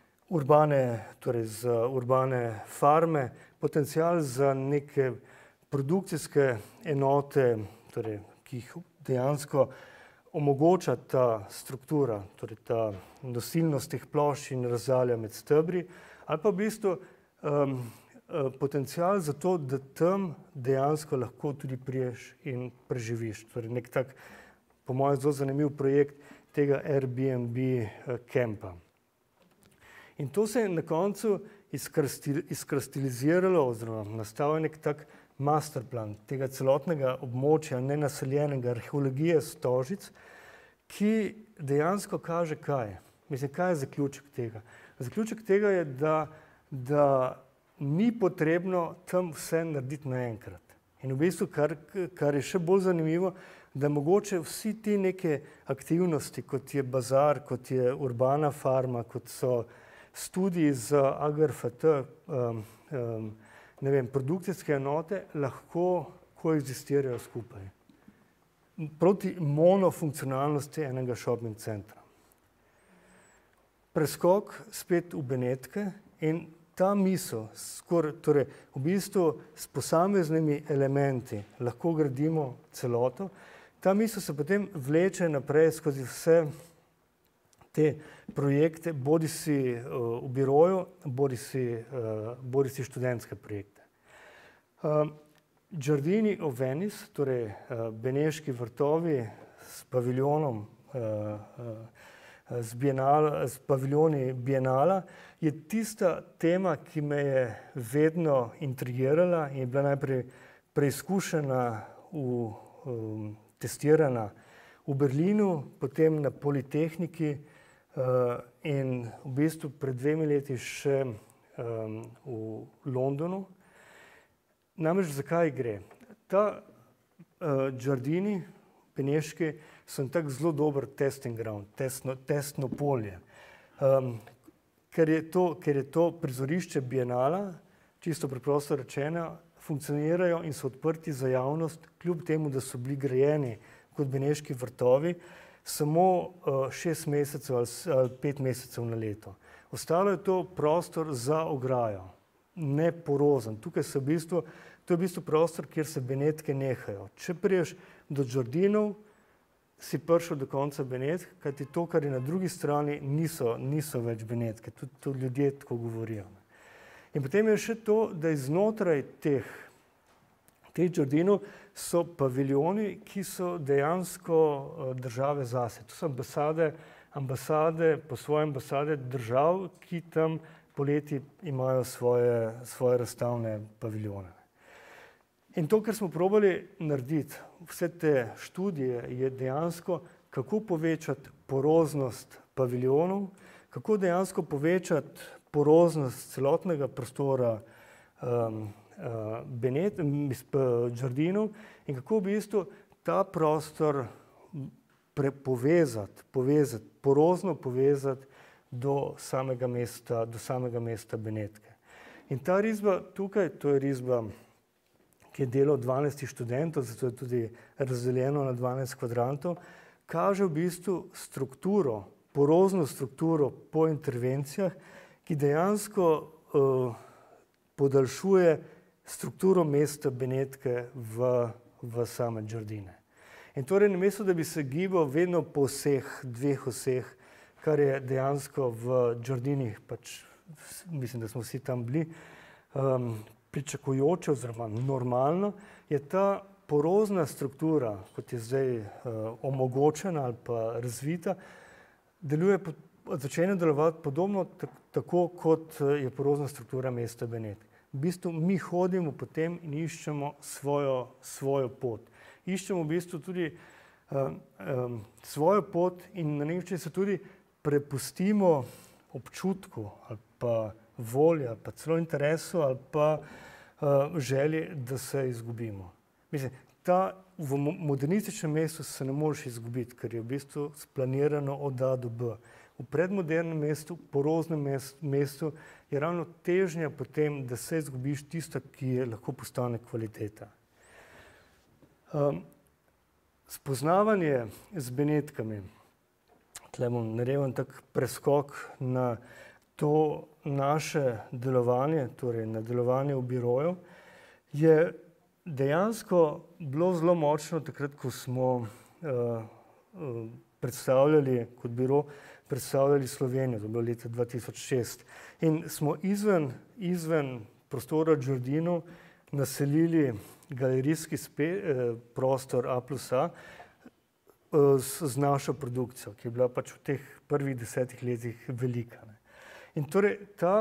Speaker 2: urbane farme, potencial za neke produkcijske enote, torej, ki jih dejansko omogoča ta struktura, torej ta nosilnost teh plošč in razdalja med stebri, ali pa v bistvu potencial za to, da tam dejansko lahko tudi priješ in preživiš. Torej nek tak, po mojem, zelo zanimiv projekt tega Airbnb kempa. In to se je na koncu izkristaliziralo oziroma nastal nek tak masterplan tega celotnega območja nenaseljenega arheologije Stožic, ki dejansko kaže kaj. Mislim, kaj je zaključek tega? Zaključek tega je, da ni potrebno tam vse narediti naenkrat. In v bistvu, kar je še bolj zanimivo, da mogoče vsi ti neke aktivnosti, kot je bazar, kot je urbana farma, kot so studiji z AGRFT, ne vem, produkcijske enote, lahko koegzistirajo skupaj. Proti monofunkcionalnosti enega shopping centra. Preskok spet v Benetke in ta misel, torej v bistvu s posameznimi elementi lahko gradimo celoto, ta misel se potem vleče naprej skozi vse te projekte, bodisi v biroju, bodisi študentske projekte. Giardini of Venice, torej Beneški vrtovi s paviljonom, s paviljoni Bienala, je tista tema, ki me je vedno intrigirala in je bila najprej preizkušena, testirana v Berlinu, potem na Politehniki in v bistvu pred 2 leti še v Londonu. Namreč zakaj gre? Ta Giardini Beneški so tak zelo dober testing ground, testno polje. Ker je to prizorišče Bienala, čisto preprosto rečeno, funkcionirajo in so odprti za javnost, kljub temu, da so bili grajeni kot Beneški vrtovi, samo 6 mesecev ali 5 mesecev na leto. Ostalo je to prostor za ograjo, neporozen. Tukaj to je v bistvu prostor, kjer se Benetke nehajo. Če priješ do Giardinov, si prišel do konca Benetk, kajti to, kar je na drugi strani, niso več Benetke. Tudi ljudje tako govorijo. In potem je še to, da iznotraj teh Giardinov so paviljoni, ki so dejansko države zase. To so ambasade, po svoje ambasade držav, ki tam poleti imajo svoje razstavne paviljone. In to, kar smo probali narediti, vse te študije, je dejansko, kako povečati poroznost paviljonov, kako dejansko povečati poroznost celotnega prostora Giardinov in kako v bistvu ta prostor porozno povezati do samega mesta Benetke. In ta risba tukaj, to je risba, ki je delo 12 študentov, zato je tudi razdeljeno na 12 kvadrantov, kaže v bistvu strukturo, porozno strukturo po intervencijah, ki dejansko podaljšuje strukturo mesta Benetke v same Giardine. In torej, namesto da bi se gibal vedno po dveh oseh, kar je dejansko v Giardinih, pač mislim, da smo vsi tam bili, pričakujoče oziroma normalno, je ta porozna struktura, kot je zdaj omogočena ali pa razvita, začne delovati podobno tako, kot je porozna struktura mesta Benetke. v bistvu mi hodimo potem in iščemo svojo pot. Iščemo v bistvu tudi svojo pot in na nek način se tudi prepustimo občutku ali pa volji ali pa celo interesu ali pa želji, da se izgubimo. Mislim, v modernističnem mestu se ne moreš izgubiti, ker je v bistvu splanirano od A do B. V predmodernem mestu, poroznem mestu je ravno težnja potem, da se izgubiš tisto, ki je lahko postane kvaliteta. Spoznavanje z Benetkami, tle bom naredil tak preskok na to naše delovanje, torej na delovanje v biroju, je dejansko bilo zelo močno takrat, ko smo predstavljali kot biro, predstavljali Slovenijo, to je bilo leta 2006. In smo izven prostora Giardino naselili galerijski prostor A+A z našo produkcijo, ki je bila pač v teh prvih 10 letih velika. In torej ta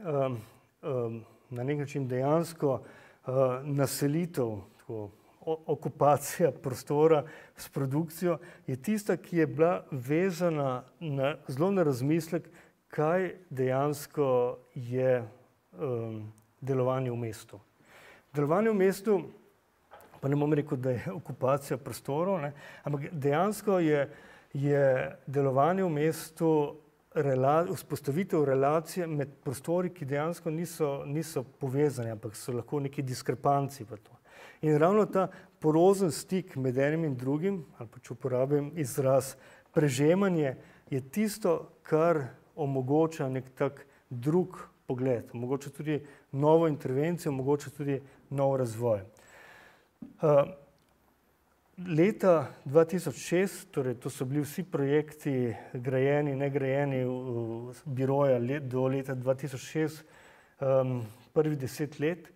Speaker 2: na nek način dejansko naselitev, okupacija prostora s produkcijo je tista, ki je bila vezana zelo na razmislek, kaj dejansko je delovanje v mestu. Delovanje v mestu, pa ne bom rekel, da je okupacija prostorov, ampak dejansko je delovanje v mestu vzpostavitev relacije med prostori, ki dejansko niso povezani, ampak so lahko neki diskrepanci v to. In ravno ta porozen stik med enim in drugim, ali pa če uporabim izraz prežemanje, je tisto, kar omogoča nek tak drug pogled, omogoča tudi novo intervencijo, omogoča tudi nov razvoj. Leta 2006, torej to so bili vsi projekti grajeni, negrajeni biroja do leta 2006, prvih 10 let,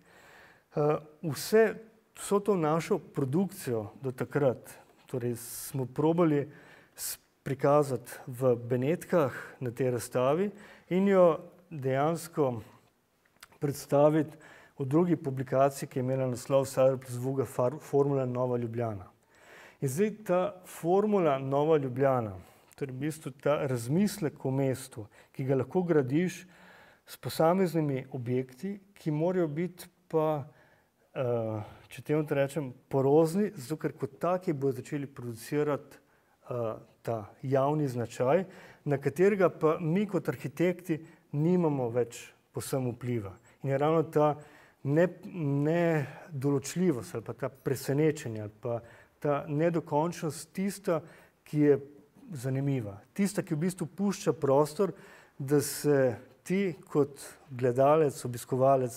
Speaker 2: vso to našo produkcijo do takrat, torej smo probali prikazati v Benetkah na tej razstavi in jo dejansko predstaviti v drugi publikaciji, ki je imela naslov Cyber plus Vuga Formula Nova Ljubljana. In zdaj ta formula Nova Ljubljana, torej v bistvu ta razmislek o mestu, ki ga lahko gradiš s posameznimi objekti, ki morajo biti pa, če temu rečem, porozni, zato ker kot taki bodo začeli producirati ta javni značaj, na katerega pa mi kot arhitekti nimamo več povsem vpliva. In je ravno ta nedoločljivost ali pa ta presenečenje ali pa ta nedokončnost tista, ki je zanimiva. Tista, ki v bistvu pušča prostor, da se ti kot gledalec, obiskovalec,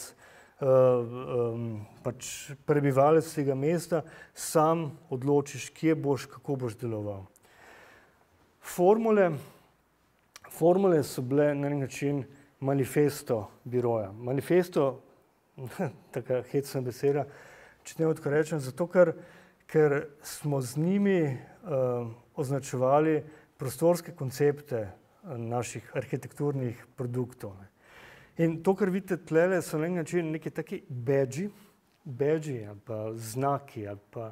Speaker 2: pač prebivalec tega mesta sam odločiš, kje boš, kako boš deloval. Formule so bile na nek način manifesto biroja. Manifesto, taka hecna beseda, če ne tako rečem, zato ker smo z njimi označevali prostorske koncepte naših arhitekturnih produktov. In to, kar vidite tlele, so na nek način neki taki badži ali pa znaki ali pa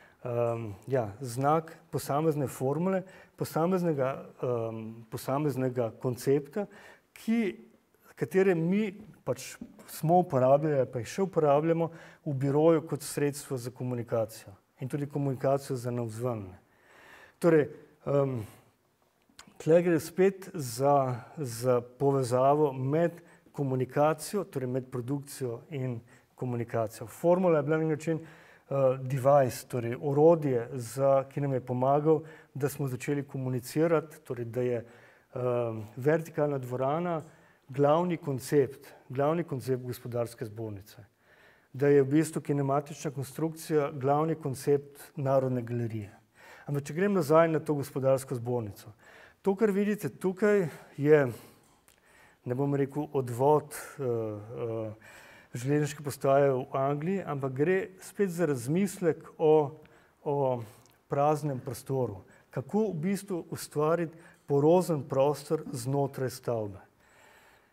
Speaker 2: znak posamezne formule, posameznega koncepta, katere mi pač smo uporabljali, pa jih še uporabljamo v biroju kot sredstvo za komunikacijo in tudi komunikacijo za navzven. Torej, tle gre spet za povezavo med komunikacijo, torej med produkcijo in komunikacijo. Formula je bila na nek način device, torej orodje, ki nam je pomagal, da smo začeli komunicirati, torej da je vertikalna dvorana glavni koncept gospodarske zbornice. Da je v bistvu kinematična konstrukcija glavni koncept Narodne galerije. Ampak če grem nazaj na to gospodarsko zbornico, to, kar vidite tukaj, je, ne bom rekel, odvod železniške postaje v Angliji, ampak gre spet za razmislek o praznem prostoru. Kako v bistvu ustvariti porozen prostor znotraj stavbe.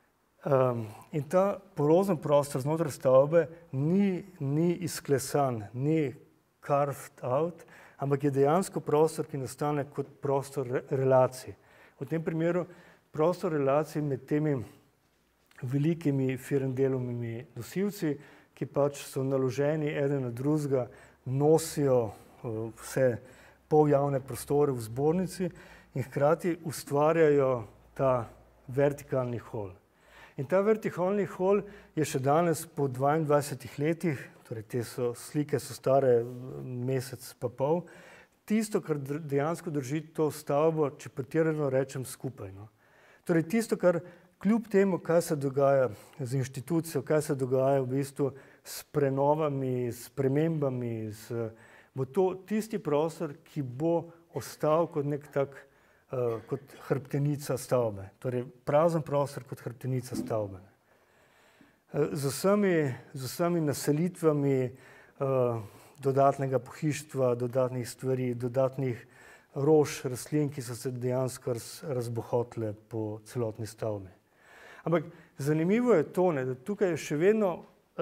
Speaker 2: In ta porozen prostor znotraj stavbe ni izklesan, ni carved out, ampak je dejansko prostor, ki nastane kot prostor relacij. V tem primeru prostor relacij med temi velikimi Firendelovimi nosilci, ki pač so naloženi eden na drugega, nosijo vse poljavne prostore v zbornici in hkrati ustvarjajo ta vertikalni hol. In ta vertikalni hol je še danes po 22 letih, torej te slike so stare mesec pa pol, tisto, kar dejansko drži to stavbo, če pretirano rečem, skupaj. No. Torej tisto, kar kljub temu, kaj se dogaja z inštitucijo, kaj se dogaja v bistvu s prenovami, s spremembami, bo to tisti prostor, ki bo ostal kot nek tak kot hrbtenica stavbe, torej prazen prostor kot hrbtenica stavbe. Z vsemi naselitvami dodatnega pohištva, dodatnih stvari, dodatnih rož, rastlin, ki so se dejansko razbohotile po celotni stavbi. Ampak zanimivo je to, da tukaj je še vedno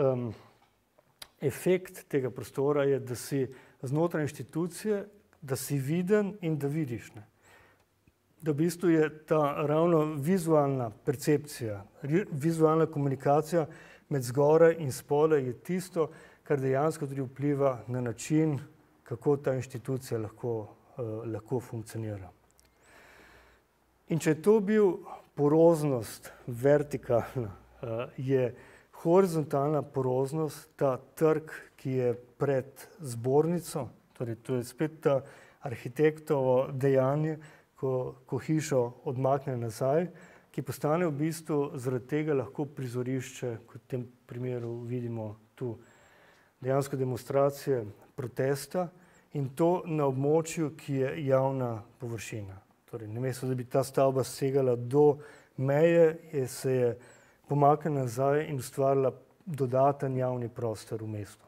Speaker 2: efekt tega prostora, je, da si znotraj inštitucije, da si viden in da vidiš. Ne? Da v bistvu je ta ravno vizualna percepcija, vizualna komunikacija med zgoraj in spodaj je tisto, kar dejansko tudi vpliva na način, kako ta inštitucija lahko funkcionira. In če je to bil poroznost vertikalna, je horizontalna poroznost ta trg, ki je pred zbornico, torej to je spet ta arhitektovo dejanje, ko hišo odmakne nazaj, ki postane v bistvu zaradi tega lahko prizorišče, kot v tem primeru vidimo tu dejansko demonstracije protesta in to na območju, ki je javna površina. Torej, namesto da bi ta stavba segala do meje, se je pomaknila nazaj in ustvarila dodaten javni prostor v mestu.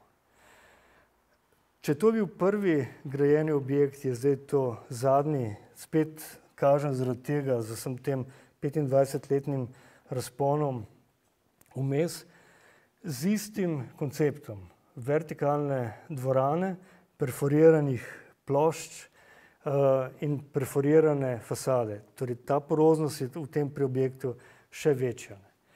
Speaker 2: Če to bil prvi grajeni objekt, je zdaj to zadnji, spet kažem zaradi tega, z vsem tem 25-letnim razponom vmes, z istim konceptom vertikalne dvorane, perforiranih plošč in perforirane fasade. Torej, ta poroznost je v tem objektu še večja.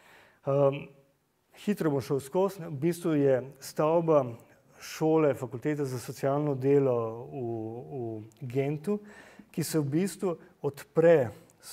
Speaker 2: Hitro bom šel skozi, v bistvu je stavba šole Fakultete za socialno delo v Gentu, ki se v bistvu odpre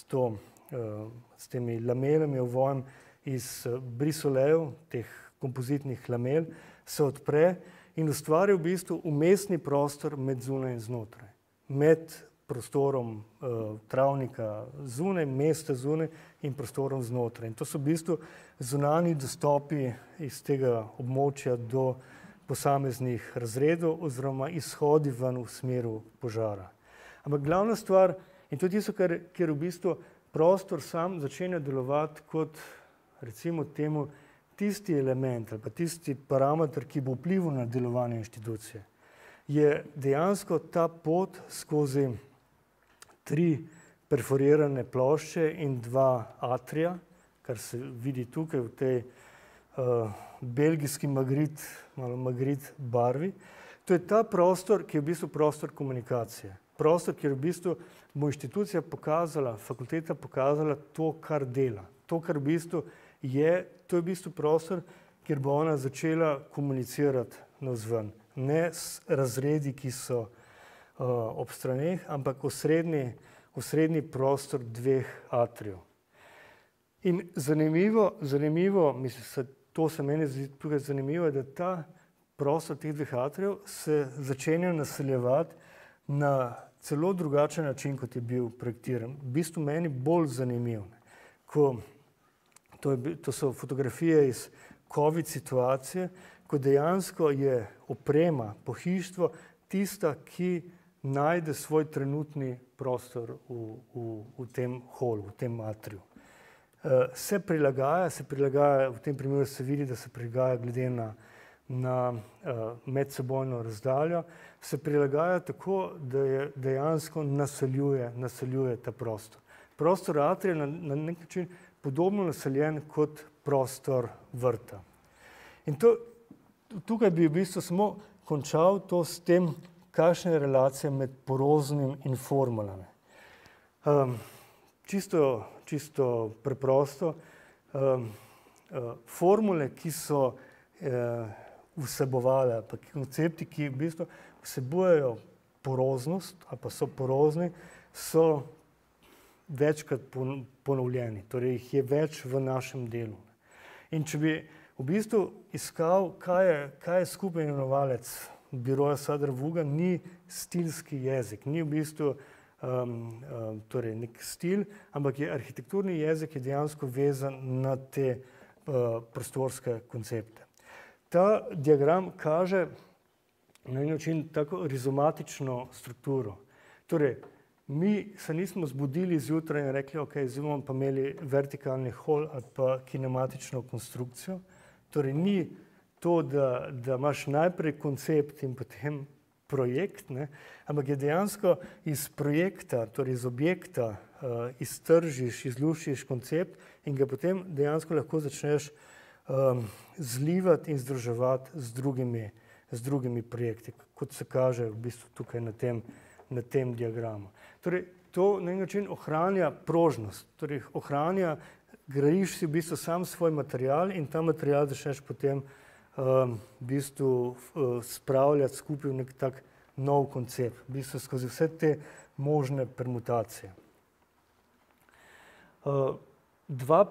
Speaker 2: s temi lamelami ovojem iz brisolejev, teh kompozitnih lamel, se odpre in ustvari v bistvu umestni prostor med zunaj in znotraj. Med prostorom travnika zunaj, mesta zunaj in prostorom znotraj. In to so v bistvu zunanji dostopi iz tega območja do posameznih razredov oziroma izhodi ven v smeru požara. Ampak glavna stvar, in to je tisto, kjer v bistvu prostor sam začenja delovati kot, recimo temu, tisti element ali pa tisti parameter, ki bo vplival na delovanje inštitucije, je dejansko ta pot skozi 3 perforirane plošče in 2 atrija, kar se vidi tukaj v tej belgijski magrit barvi. To je ta prostor, ki je v bistvu prostor komunikacije. Prostor, kjer v bistvu bo inštitucija pokazala, fakulteta pokazala to, kar dela. To, kar v bistvu je, to je v bistvu prostor, kjer bo ona začela komunicirati navzven. Ne s razredi, ki so ob straneh, ampak osrednji prostor 2 atrijev. In zanimivo, mislim, to se meni zdi tukaj zanimivo, da ta prostor teh 2 atrijev se začenja naseljevati na celo drugačen način, kot je bil projektiran. V bistvu meni bolj zanimiv. To so fotografije iz COVID situacije, ko dejansko je oprema, pohištvo tista, ki najde svoj trenutni prostor v tem holu, v tem atriju. Se prilagaja, v tem primeru se vidi, da se prilagaja glede na medsebojno razdaljo, se prilagaja tako, da je dejansko naseljuje ta prostor. Prostor atrija je na nek način podobno naseljen kot prostor vrta. In tukaj bi v bistvu samo končal to s tem, kakšna je relacija med poroznim in formulami. Čisto preprosto, formule, ki so vsebovale, pa koncepti, ki v bistvu vsebujejo poroznost ali pa so porozni, so večkrat ponovljeni, torej jih je več v našem delu. In če bi v bistvu iskal, kaj je skupni imenovalec biroja Sader-Vuga, ni stilski jezik, ni v bistvu torej nek stil, ampak je arhitekturni jezik je dejansko vezan na te prostorske koncepte. Ta diagram kaže na en način tako rizomatično strukturo. Torej, mi se nismo zbudili zjutraj in rekli, ok, zdaj bomo pa imeli vertikalni hol ali pa kinematično konstrukcijo. Torej, ni to, da imaš najprej koncept in potem projekt, ne? Ampak je dejansko iz projekta, torej iz objekta, iztržiš, izluščiš koncept in ga potem dejansko lahko začneš zlivati in združevati z drugimi projekti, kot se kaže v bistvu tukaj na tem diagramu. Torej, to na en način ohranja prožnost, torej ohranja, gradiš si v bistvu sam svoj material in ta material začneš potem v bistvu spravljati skupaj v nek tak nov koncept, v bistvu skozi vse te možne permutacije. Dva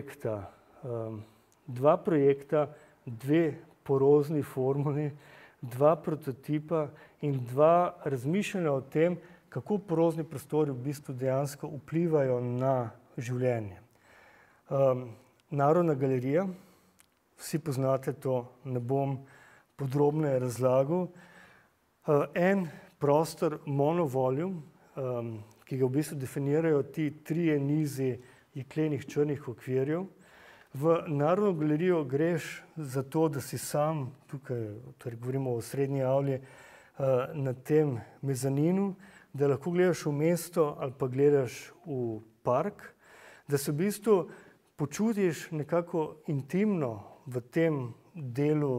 Speaker 2: projekta, dve porozni formuli, dva prototipa in dva razmišljanja o tem, kako porozni prostori v bistvu dejansko vplivajo na življenje. Narodna galerija, vsi poznate to, ne bom podrobneje razlagal. En prostor monovolume, ki ga v bistvu definirajo ti trije nizi jeklenih črnih okvirjev. V Narodno galerijo greš zato, da si sam, tukaj torej govorimo o srednji avli, na tem mezaninu, da lahko gledaš v mesto ali pa gledaš v park, da se v bistvu počutiš nekako intimno v tem delu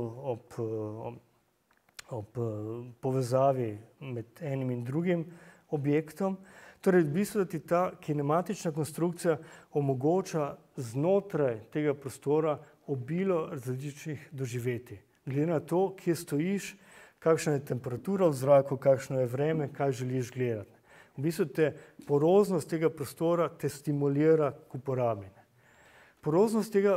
Speaker 2: ob povezavi med enim in drugim objektom. Torej, v bistvu, da ti ta kinematična konstrukcija omogoča znotraj tega prostora obilo različnih doživetij. Glede na to, kje stojiš, kakšna je temperatura v zraku, kakšno je vreme, kaj želiš gledati. V bistvu te poroznost tega prostora te stimulira k uporabi. Poroznost tega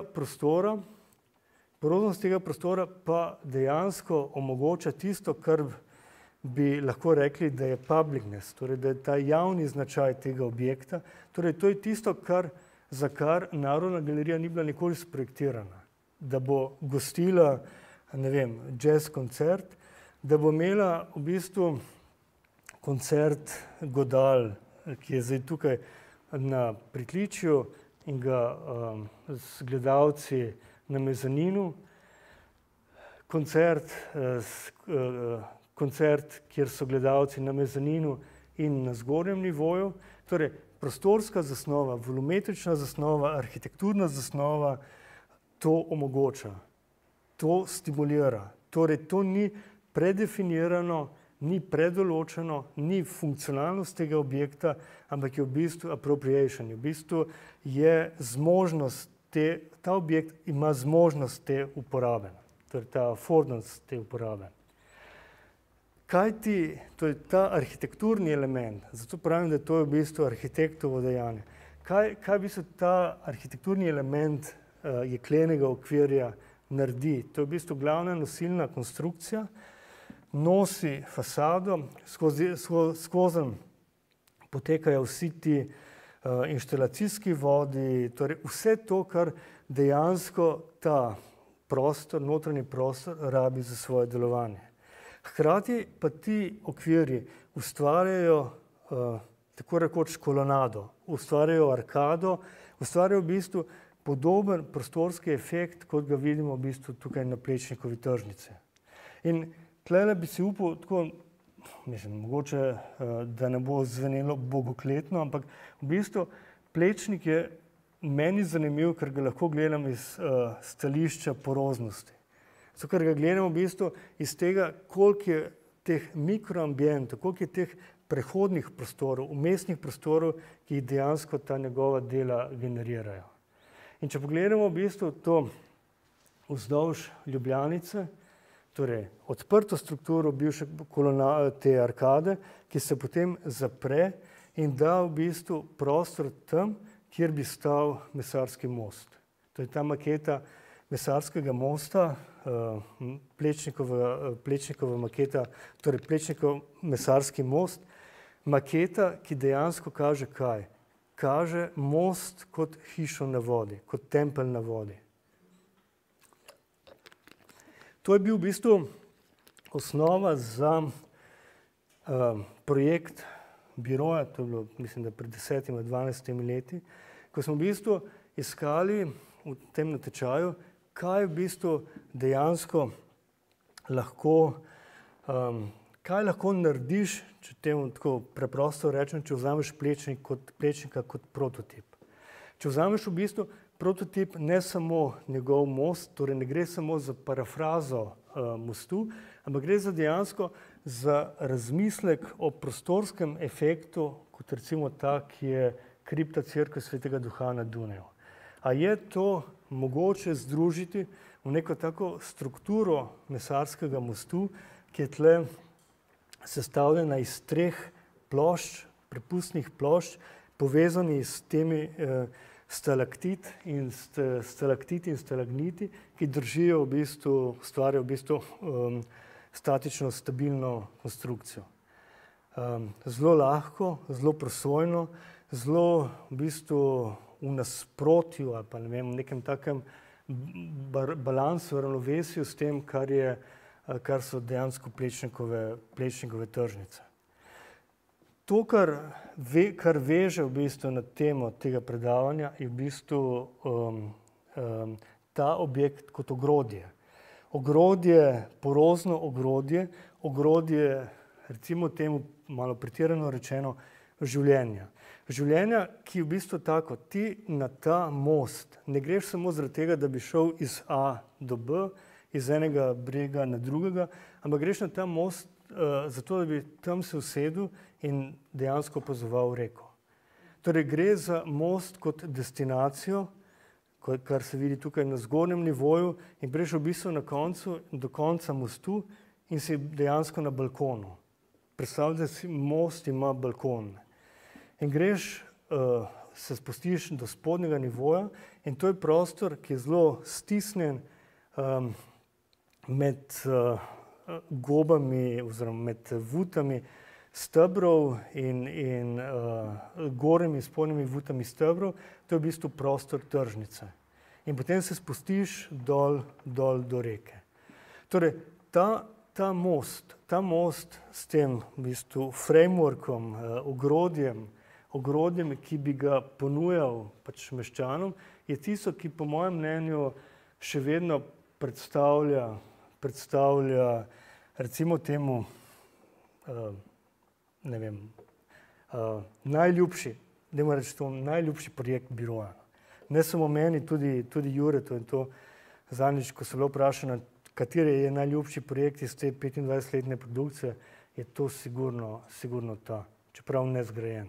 Speaker 2: prostora pa dejansko omogoča tisto, kar bi lahko rekli, da je publicness, torej da je ta javni značaj tega objekta. Torej, to je tisto, za kar Narodna galerija ni bila nikoli sprojektirana. Da bo gostila, ne vem, jazz koncert, da bo imela v bistvu koncert Godal, ki je zdaj tukaj na pritličju in ga z gledalci na mezaninu. Koncert, kjer so gledalci na mezaninu in na zgornjem nivoju. Torej, prostorska zasnova, volumetrična zasnova, arhitekturna zasnova to omogoča, to stimulira. Torej, to ni predefinirano, ni predoločeno, ni funkcionalnost tega objekta, ampak je v bistvu appropriation. V bistvu je zmožnost ta objekt ima zmožnost te uporabe, torej ta affordance te uporabe. To je ta arhitekturni element, zato pravim, da to je v bistvu arhitektovo dejanje. Kaj v bistvu ta arhitekturni element jeklenega okvirja naredi? To je v bistvu glavna nosilna konstrukcija, nosi fasado, skozi potekajo vsi ti inštalacijski vodi, torej vse to, kar dejansko ta prostor, notranji prostor, rabi za svoje delovanje. Hkrati pa ti okvirji ustvarjajo tako rekoč kolonado, ustvarjajo arkado, ustvarjajo v bistvu podoben prostorski efekt, kot ga vidimo v bistvu tukaj na Plečnikovi tržnici. In tlele bi si upal tako, mislim, mogoče, da ne bo zvenelo bogokletno, ampak v bistvu Plečnik je meni zanimiv, ker ga lahko gledam iz stališča poroznosti. Zato, ker ga gledamo v bistvu iz tega, koliko je teh mikroambientov, koliko je teh prehodnih prostorov, umestnih prostorov, ki jih dejansko ta njegova dela generirajo. In če pogledamo v bistvu to vzdolž Ljubljanice, torej odprto strukturo bivše te arkade, ki se potem zapre in da v bistvu prostor tam, kjer bi stal Mesarski most. To je ta maketa Mesarskega mosta, Plečnikova maketa, torej Plečnikov Mesarski most, maketa, ki dejansko kaže kaj? Kaže most kot hišo na vodi, kot tempelj na vodi. To je bil v bistvu osnova za projekt biroja, to je bilo, mislim, da pred 10-12 leti, ko smo v bistvu iskali v tem natečaju, kaj v bistvu dejansko lahko, kaj lahko narediš, če temu tako preprosto rečem, če vzameš Plečnika kot prototip. Če vzameš v bistvu prototip ne samo njegov most, torej ne gre samo za parafrazo mostu, ampak gre za dejansko za razmislek o prostorskem efektu, kot recimo ta, ki je kripta Cerkve Svetega Duha na Dunaju. A je to mogoče združiti v neko tako strukturo Mesarskega mostu, ki je tle sestavljena iz 3 plošč, prepustnih plošč, povezanih s temi stalaktit in stalagniti, ki držijo v bistvu, ustvarjajo v bistvu statično, stabilno konstrukcijo. Zelo lahko, zelo prosojno, zelo v bistvu v nasprotju ali pa ne vem, v nekem takem balansu, ravnovesju s tem, kar so dejansko Plečnikove tržnice. To, kar veže v bistvu na temo tega predavanja, je v bistvu ta objekt kot ogrodje. Ogrodje, porozno ogrodje, recimo temu malo pretirano rečeno, življenja. Življenja, ki v bistvu tako, ti na ta most ne greš samo zaradi tega, da bi šel iz A do B, iz enega brega na drugega, ampak greš na ta most zato, da bi tam se usedel in dejansko opazoval reko. Torej gre za most kot destinacijo, kar se vidi tukaj na zgornjem nivoju, in greš v bistvu na koncu, do konca mostu in si dejansko na balkonu. Predstavljate si, most ima balkon. In greš, se spustiš do spodnjega nivoja in to je prostor, ki je zelo stisnjen med gobami oziroma med vutami stebrov in gornjimi in spodnjimi vutami stebrov. To je v bistvu prostor tržnice. In potem se spustiš dol do reke. Torej, ta most s tem v bistvu frameworkom, ogrodjem, ki bi ga ponujal pač meščanom, je tisto, ki po mojem mnenju še vedno predstavlja recimo temu, ne vem, najljubši projekt biroja. Ne samo meni, tudi Juretu, in to zadnjič, ko sem bilo vprašan, kateri je najljubši projekt iz te 25-letne produkcije, je to sigurno ta, čeprav nezgrajen.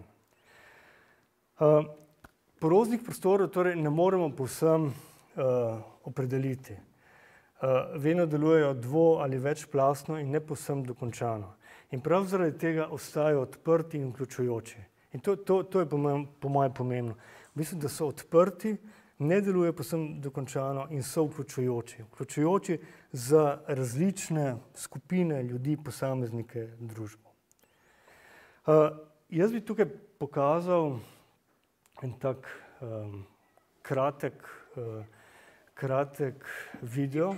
Speaker 2: Poroznih prostorov torej ne moremo povsem opredeliti. Vedno delujejo dvo- ali večplastno in ne povsem dokončano. In prav zaradi tega ostajajo odprti in vključujoči. In to je po mojem pomembno. Mislim, da so odprti, ne delujejo povsem dokončano in so vključujoči. Vključujoči za različne skupine ljudi, posameznike, družbo. Jaz bi tukaj pokazal en tak kratek video.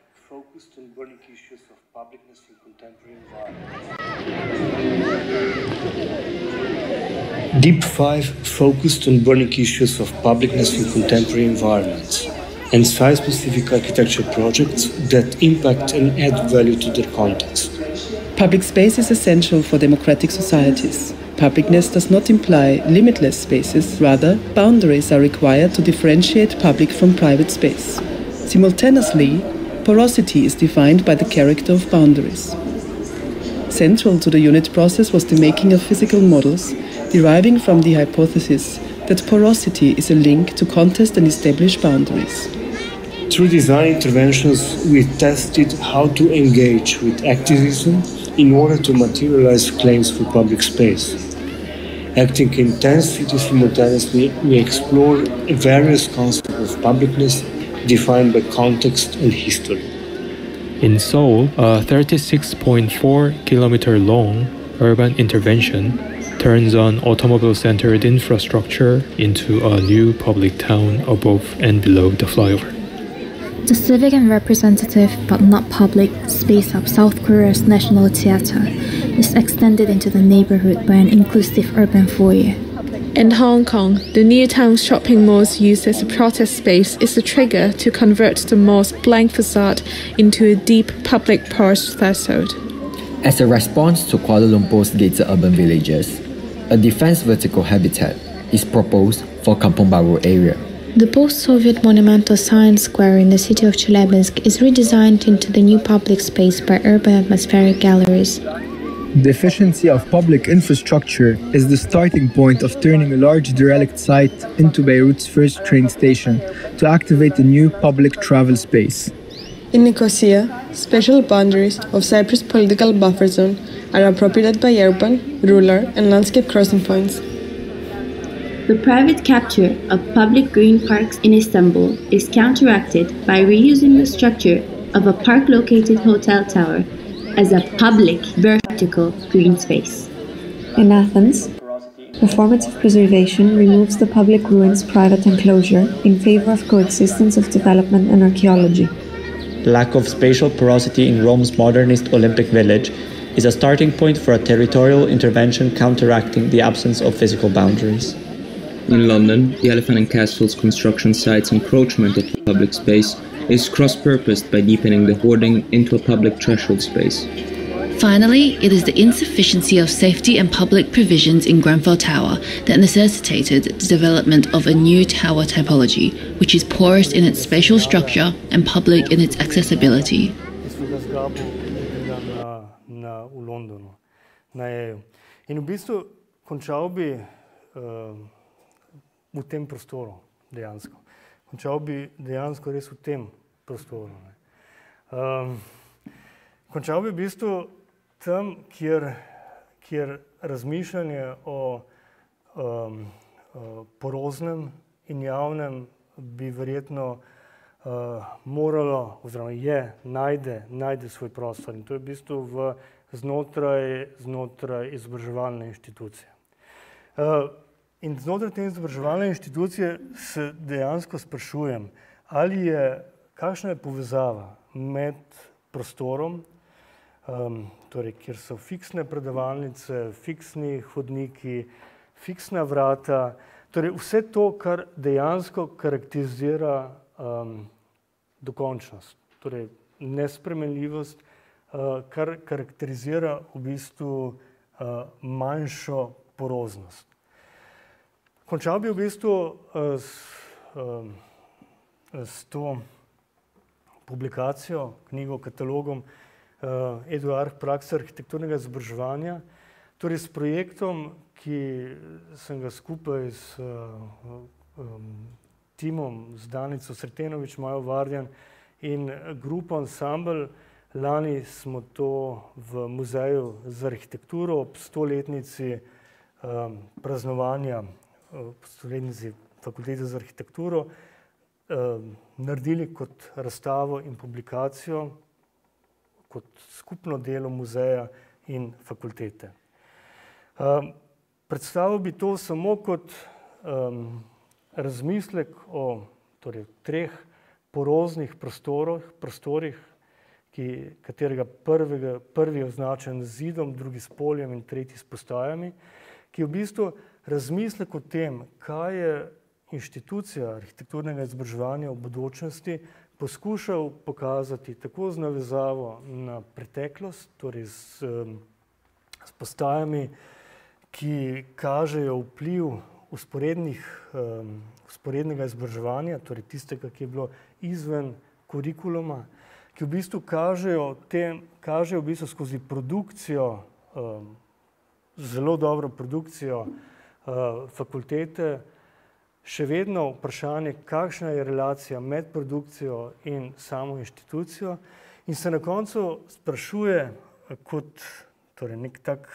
Speaker 3: Deep 5 focused on burning issues of publicness in contemporary environments and site-specific architecture projects that impact and add value to their context.
Speaker 4: Public space is essential for democratic societies. publicness does not imply limitless spaces, rather, boundaries are required to differentiate public from private space. Simultaneously, porosity is defined by the character of boundaries. Central to the unit process was the making of physical models, deriving from the hypothesis that porosity is a link to contest and establish boundaries.
Speaker 3: Through design interventions, we tested how to engage with activism in order to materialize claims for public space. Acting in 10 cities simultaneously, we explore various concepts of publicness defined by context and history.
Speaker 5: In Seoul, a 36.4-kilometer long urban intervention turns an automobile-centered infrastructure into a new public town above and below the flyover.
Speaker 6: The civic and representative, but not public, space of South Korea's National Theatre is extended into the neighborhood by an inclusive urban foyer.
Speaker 7: In Hong Kong, the new town's shopping malls used as a protest space is a trigger to convert the mall's blank facade into a deep public porch threshold.
Speaker 8: As a response to Kuala Lumpur's gated urban villages, a defense vertical habitat is proposed for Kampong Bahru area.
Speaker 6: The post-Soviet monumental science square in the city of Chelyabinsk is redesigned into the new public space by urban atmospheric galleries.
Speaker 9: The efficiency of public infrastructure is the starting point of turning a large derelict site into Beirut's first train station to activate a new public travel space.
Speaker 10: In Nicosia, special boundaries of Cyprus' political buffer zone are appropriated by urban, rural, and landscape crossing points.
Speaker 11: The private capture of public green parks in Istanbul is counteracted by reusing the structure of a park-located hotel tower as a public vertical green space.
Speaker 12: In Athens, performative preservation removes the public ruins' private enclosure in favor of coexistence of development and archaeology.
Speaker 13: Lack of spatial porosity in Rome's modernist Olympic Village is a starting point for a territorial intervention counteracting the absence of physical boundaries.
Speaker 14: In London, the Elephant and Castle's construction site's encroachment of public space is cross-purposed by deepening the hoarding into a public threshold space.
Speaker 15: Finally, it is the insufficiency of safety and public provisions in Grenfell Tower that necessitated the development of a new tower typology, which is porous in its spatial structure and public in its accessibility.
Speaker 2: In v bistvu končal bi v tem prostoru dejansko. Končal bi dejansko res v tem prostoru. Končal bi v bistvu tam, kjer razmišljanje o poroznem in javnem bi verjetno moralo, oziroma najde svoj prostor. In to je v bistvu znotraj izobraževalne inštitucije. In znotraj te izobraževalne inštitucije se dejansko sprašujem, kakšna je povezava med prostorom, torej, kjer so fiksne predavalnice, fiksni hodniki, fiksna vrata, torej vse to, kar dejansko karakterizira dokončnost, torej nespremenljivost, kar karakterizira v bistvu manjšo poroznost. Končal bi v bistvu s to publikacijo, knjigo, katalogom Eduard prakse arhitekturnega izobraževanja, torej s projektom, ki sem ga skupaj s timom, z Danico Sretenovič, Majo Vardjan in grupo Ensemble. Lani smo to v Muzeju za arhitekturo ob 100-letnici praznovanja, ob 100-letnici Fakultete za arhitekturo, naredili kot razstavo in publikacijo, kot skupno delo muzeja in fakultete. Predstavil bi to samo kot razmislek o treh poroznih prostorih, katerega prvi je označen z zidom, drugi s poljem in tretji s postajami, ki je v bistvu razmislek o tem, kaj je inštitucija arhitekturnega izobraževanja v bodočnosti poskušal pokazati tako z navezavo na preteklost, torej s postajami, ki kažejo vpliv usporednega izobraževanja, torej tistega, ki je bilo izven kurikuluma, ki v bistvu kažejo v bistvu skozi produkcijo, zelo dobro produkcijo fakultete, še vedno vprašanje, kakšna je relacija med produkcijo in samo inštitucijo, in se na koncu sprašuje kot torej nek tak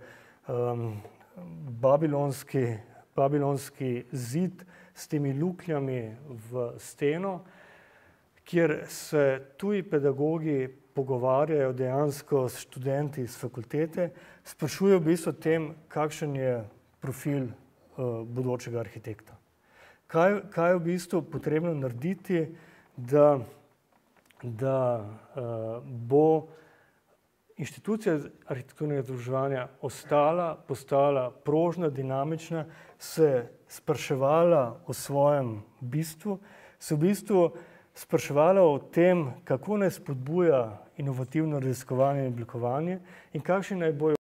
Speaker 2: babilonski zid s temi luknjami v steno, kjer se tuji pedagogi pogovarjajo dejansko s študenti iz fakultete, sprašujejo v bistvu o tem, kakšen je profil bodočega arhitekta. Kaj je v bistvu potrebno narediti, da bo inštitucija arhitekturnega izobraževanja postala prožna, dinamična, se spraševala o svojem bistvu, se v bistvu spraševala o tem, kako naj spodbuja inovativno raziskovanje in oblikovanje in kakšni naj bojo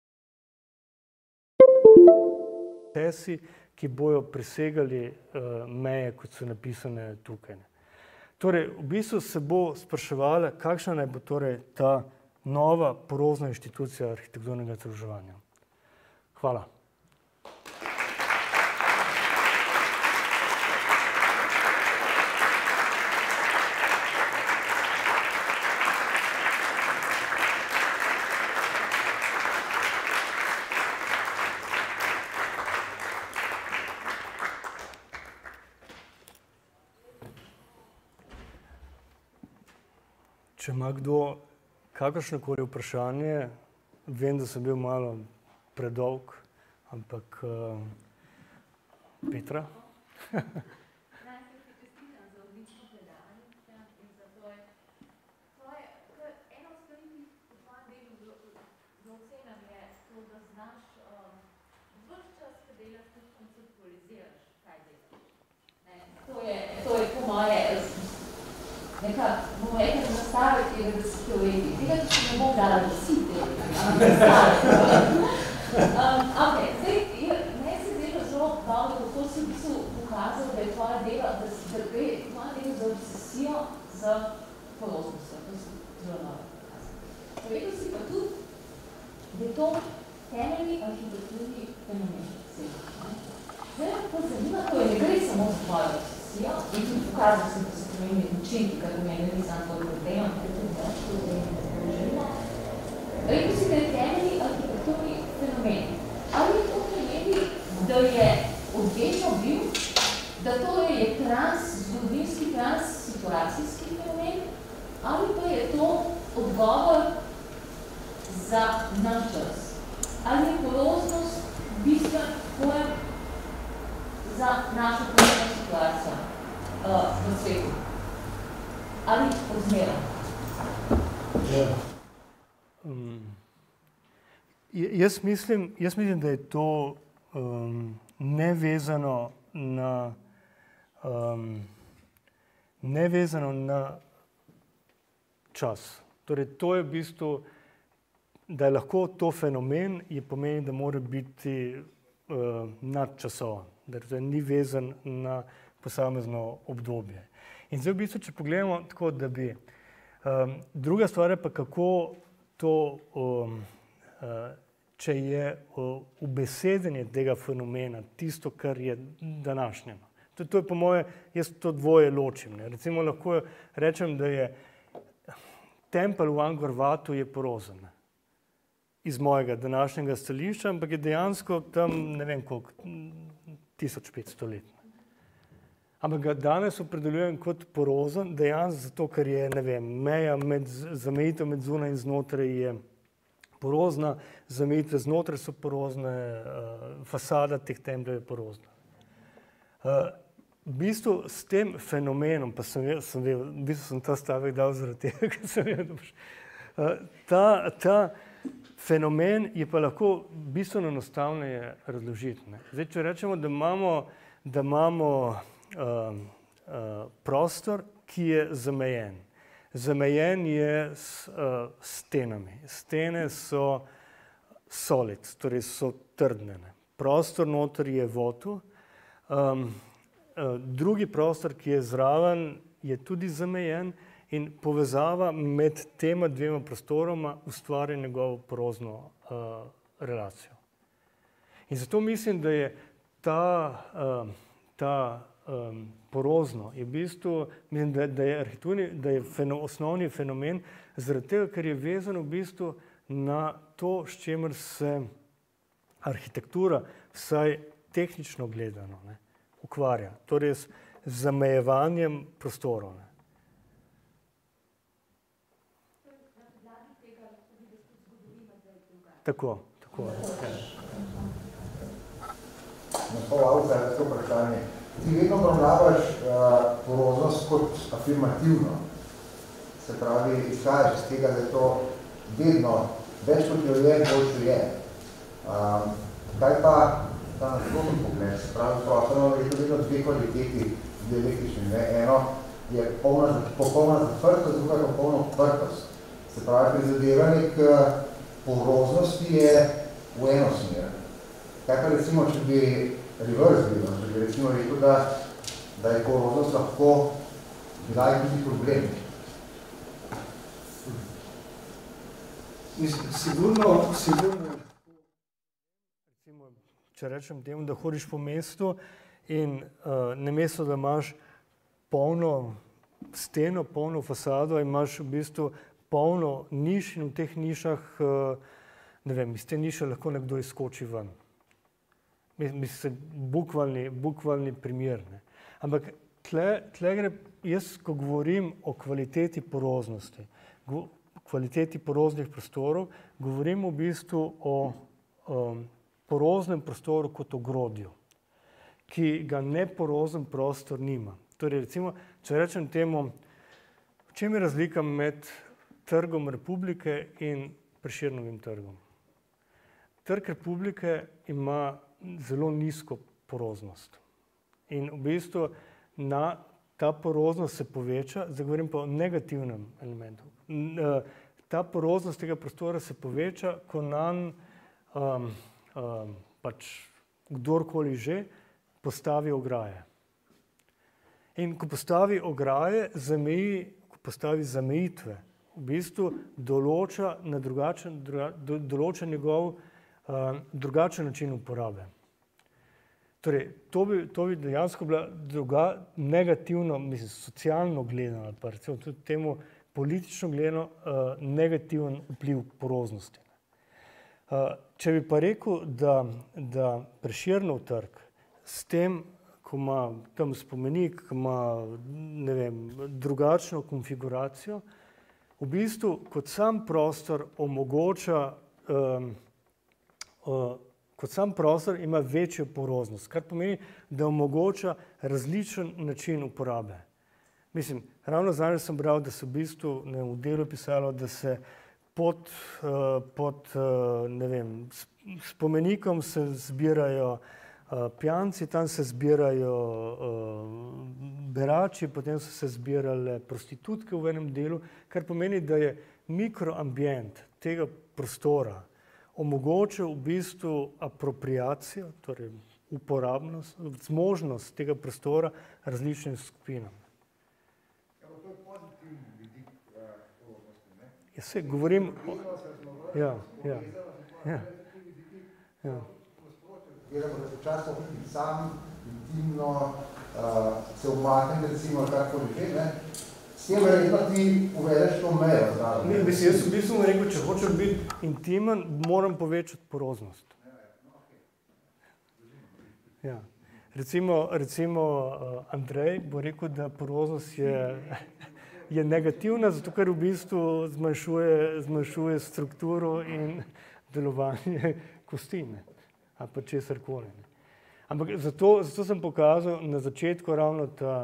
Speaker 2: procesi, ki bojo presegali meje, kot so napisane tukaj. Torej, v bistvu se bo spraševala, kakšna naj bo torej ta nova porozna inštitucija arhitekturnega izobraževanja. Hvala. Če ima kdo kakršnokoli vprašanje, vem, da sem bil malo predolg, ampak Petra?
Speaker 16: To je po moje nekako, bomo rekli, nastavek je, da si teoreti. Tega še ne bom dala, da si teoreti. Ok, zdaj, meni se zdelo zelo dobro, kako si v bistvu pokazal, da je tvoja delo, da gre tvoja delo za obsesijo z poroznostjo. To si zelo dobro pokazal. Povedal si pa tudi, da je to temeljni arhitekturni fenomen. Zdaj pa zanima, ko je ne gre samo za tvojo obsesijo, in tudi pokazal sem, da so pomembni učinki, kar pomeni, da sam to problemam, rekel si, da je temeljni arhitekturni fenomen. Ali je to pomeni, da je odvečno bil, da to je zgodovinski transsituacijski fenomen, ali pa je to odgovor za naš čas? Ali je poroznost bistven pojem za našo posebno situacijo v svetu? Ali odmera?
Speaker 2: Jaz mislim, da je to nevezano na čas. Torej, to je v bistvu, da je lahko to fenomen, je pomeni, da mora biti nadčasovan, da ni vezan na posamezno obdobje. In zdaj v bistvu, če pogledamo tako, da bi druga stvar je pa, kako to, če je ubesedenje tega fenomena tisto, kar je današnjeno. To je po moje, jaz to dvoje ločim. Recimo lahko rečem, da je tempelj v Angkor Watu je porozen iz mojega današnjega stališča, ampak je dejansko tam, ne vem koliko, 1500 let. Ampak ga danes opredeljujem kot porozen, dejansko zato, ker je, ne vem, meja zamejitev med zunaj in znotraj je porozna, zamejitve znotraj so porozne, fasada teh templjev je porozna. V bistvu s tem fenomenom, pa sem ta stavek dal zaradi tega, ker sem vedel, ta fenomen je pa lahko bistveno enostavneje razložiti. Zdaj, če rečemo, da imamo prostor, ki je zamejen. Zamejen je s stenami. Stene so solid, torej so trdne. Prostor noter je votel, drugi prostor, ki je zraven, je tudi zamejen in povezava med tema dvema prostoroma ustvarja njegovo porozno relacijo. In zato mislim, da je ta porozno je v bistvu, mislim, da je arhitekturni, da je osnovni fenomen zaradi tega, ker je vezan v bistvu na to, s čemer se arhitektura, vsaj tehnično gledano, ukvarja. Torej z zamejevanjem prostorov. Tako.
Speaker 17: Na pol avto vprašanje. Ti vedno obravnavaš poroznost kot afirmativno. Se pravi, izhajaš iz tega, da je to vedno več kot jo je, boljše je. Kaj pa ta nasprotni pogled? Se pravi, prostorno je to vedno dve kvaliteti dialektične. Eno je popolna zaprtost, druga je popolna odprtost. Se pravi, prizadevanje k poroznosti je v eno smer. Kaj pa recimo, če bi reverse bilo, če bi recimo rekel, da je poroznost lahko bila tudi problem?
Speaker 2: Sigurno, recimo, če rečem temu, da hodiš po mestu in namesto, da imaš polno steno, polno fasado, imaš v bistvu polno niš in v teh nišah, ne vem, iz te niše lahko nekdo izskoči ven. Mislim, bukvalni primer. Ampak tle gre, jaz, ko govorim o kvaliteti poroznosti, kvaliteti poroznih prostorov, govorim v bistvu o poroznem prostoru kot ogrodju, ki ga neporozen prostor nima. Torej, recimo, če rečem temu, v čem je razlika med Trgom Republike in Prešernovim trgom? Trg Republike ima zelo nizko poroznost. In v bistvu ta poroznost se poveča, zdaj govorim pa o negativnem elementu. Ta poroznost tega prostora se poveča, ko nanj pač kdorkoli že postavi ograje. In ko postavi ograje, ko postavi zamejitve, v bistvu določa njegov drugačen način uporabe. Torej, to bi dejansko bila negativno, mislim, socialno gledano, pa recimo tudi temu politično gledano, negativen vpliv poroznosti. Če bi pa rekel, da Prešernov trg s tem, ko ima tam spomenik, ko ima, ne vem, drugačno konfiguracijo, v bistvu kot sam prostor omogoča, kot sam prostor ima večjo poroznost, kar pomeni, da omogoča različen način uporabe. Mislim, ravno zadnjič sem bral, da se v bistvu v delu pisalo, da se pod ne vem, spomenikom se zbirajo pijanci, tam se zbirajo berači, potem so se zbirale prostitutke v enem delu, kar pomeni, da je mikroambient tega prostora omogočil v bistvu apropriacijo, torej uporabnost, zmožnost tega prostora različnim skupinam.
Speaker 17: To je pozitivni vidik poroznosti, ne?
Speaker 2: Ja, se govorim... Ja.
Speaker 17: Gledamo, da počasno sam, intimno, se umaknem, recimo, karkoli že, ne? S tem verjetno ti uvedeš to mejo zraven.
Speaker 2: Jaz v bistvu rekel, če hočem biti intimen, moram povečati poroznost. Ja. Recimo Andrej bo rekel, da poroznost je negativna, zato ker v bistvu zmanjšuje strukturo in delovanje kosti, ali pa česarkoli. Ampak zato sem pokazal na začetku ravno ta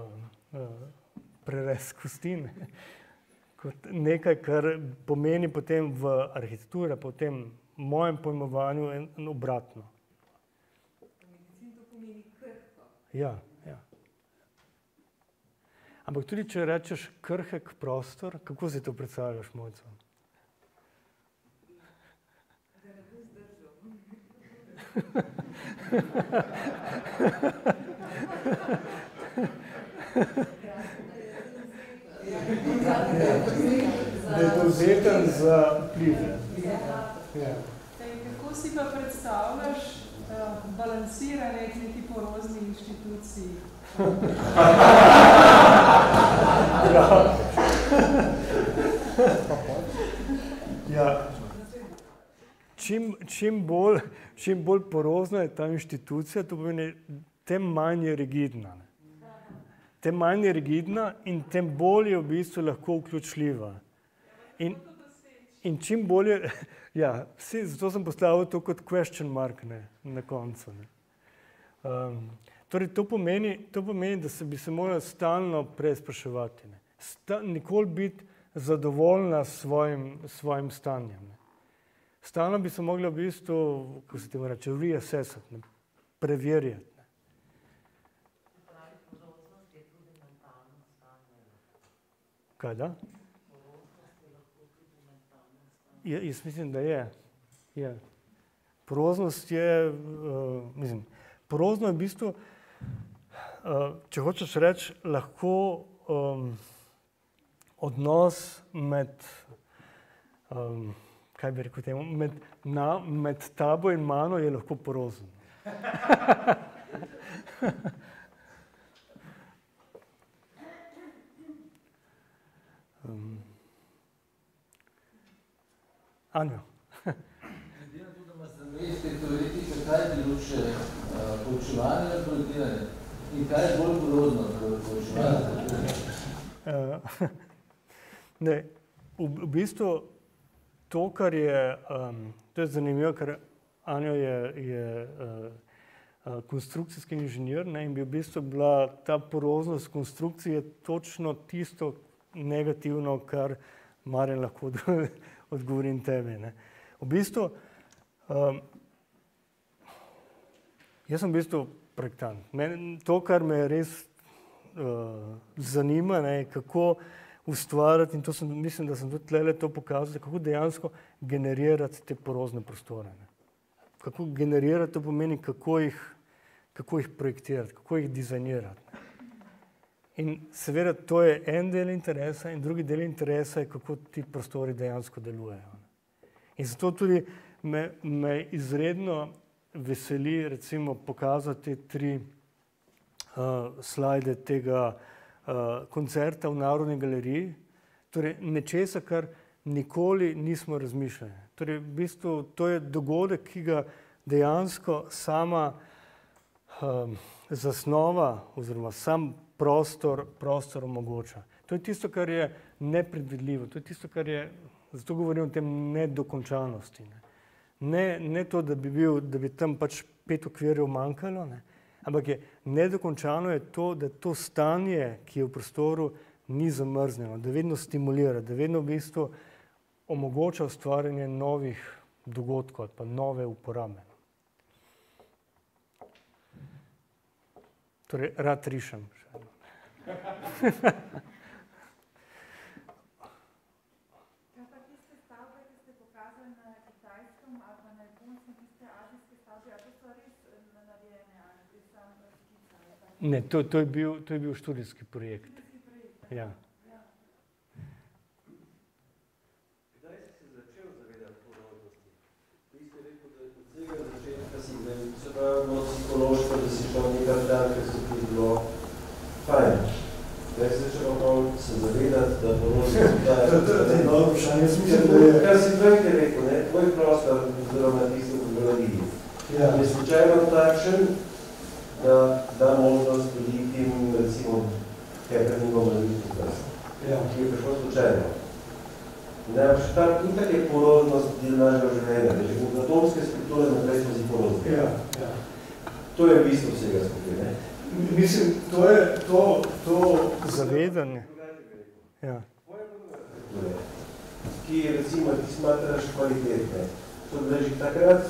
Speaker 2: prerez kosti, kot nekaj, kar pomeni potem v arhitekturi, potem v mojem pojmovanju obratno.
Speaker 1: Medicin to pomeni krhko.
Speaker 2: Ja. Ampak tudi, če rečeš krhek prostor, kako si to predstavljaš, Mojco?
Speaker 1: Da ne bo
Speaker 2: Da je dovzeten za vplive.
Speaker 1: Kako si pa predstavljaš balansiranje neki porozni inštituciji?
Speaker 2: Ja. Čim bolj porozna je ta inštitucija, to pomeni, tem manj je rigidna. Tem manj je rigidna in tem bolj je v bistvu lahko vključljiva. In čim bolje, ja, zato sem postavil to kot question mark, ne, na koncu. Ne. Torej, to pomeni, da bi se morali stalno preizpraševati. Ne. Nikoli biti zadovoljna s svojim stanjem. Ne. Stalno bi se mogla v bistvu, kako se temu reče, reassessati, ne, preverjati. Ne. Kaj da? Jaz mislim, da je. Poroznost je, porozno je v bistvu, če hočeš reči, lahko odnos med, kaj bi rekel temu, med tabo in mano je lahko porozen. Anjo.
Speaker 18: Glede na to, da imaš zamestke teoretike, kaj je luče poučevanje ali projektiranje? In kaj je bolj porozno poučevanje?
Speaker 2: Ne, v bistvu to, kar je, to je zanimivo, ker Anjo je konstrukcijski inženir, ne, in bi v bistvu bila ta poroznost konstrukcije točno tisto negativno, kar Marjan lahko odgovorim tebi. Ne. V bistvu, jaz sem v bistvu projektant. To, kar me res zanima, ne, kako ustvarjati, in to mislim, da sem tudi tlele to pokazal, kako dejansko generirati te porozne prostore. Ne. Kako generirati, to pomeni, kako jih projektirati, kako jih dizajnirati. Ne. In seveda to je en del interesa in drugi del interesa je, kako ti prostori dejansko delujejo. In zato tudi me izredno veseli recimo pokazati 3 slajde tega koncerta v Narodni galeriji, torej nečesa, kar nikoli nismo razmišljali. Torej v bistvu to je dogodek, ki ga dejansko sama zasnova oziroma sam prostor omogoča. To je tisto, kar je nepredvidljivo, to je tisto, kar je, zato govorim o tem nedokončanosti. Ne to, da bi tam pač 5 okvirjev manjkalo, ne, ampak je nedokončano je to, da to stanje, ki je v prostoru, ni zamrznjeno, da vedno stimulira, da vedno v bistvu omogoča ustvarjanje novih dogodkov ali pa nove uporabe. Torej, rad rišem.
Speaker 1: Kaj pa tiste stavbe, ki ste pokazali na Kitajskem ali pa na Japonskem, tiste azijske stavbe, ali so res narejene ali sam skica?
Speaker 2: Ne, to je bil študijski projekt. Ja.
Speaker 18: Kdaj si se začel zavedati poroznosti? Ti si rekel, da je od vsega začetka si se pravi psihološko, da si šel nekaj dan, ker se ti bilo fajn. Kdaj si začel se zavedati, da poroznost daje? To je dobro vprašanje. Kar si tvojte rekel, ne? Tvoj prostor oziroma tisto, ko ga vidi. Je slučajno takšen, da možnost velikim, recimo, happeningom na ljudskih vrst. Ki je prišlo slučajno. Najbolj tam itak je poroznost del našega življenja. Že v atomske strukture naprej smo si porozni. To je bistvo vsega skupaj, ne?
Speaker 2: Mislim, to je to zavedanje.
Speaker 18: Ki recimo, ti smatraš kvalitetne. To bile že takrat,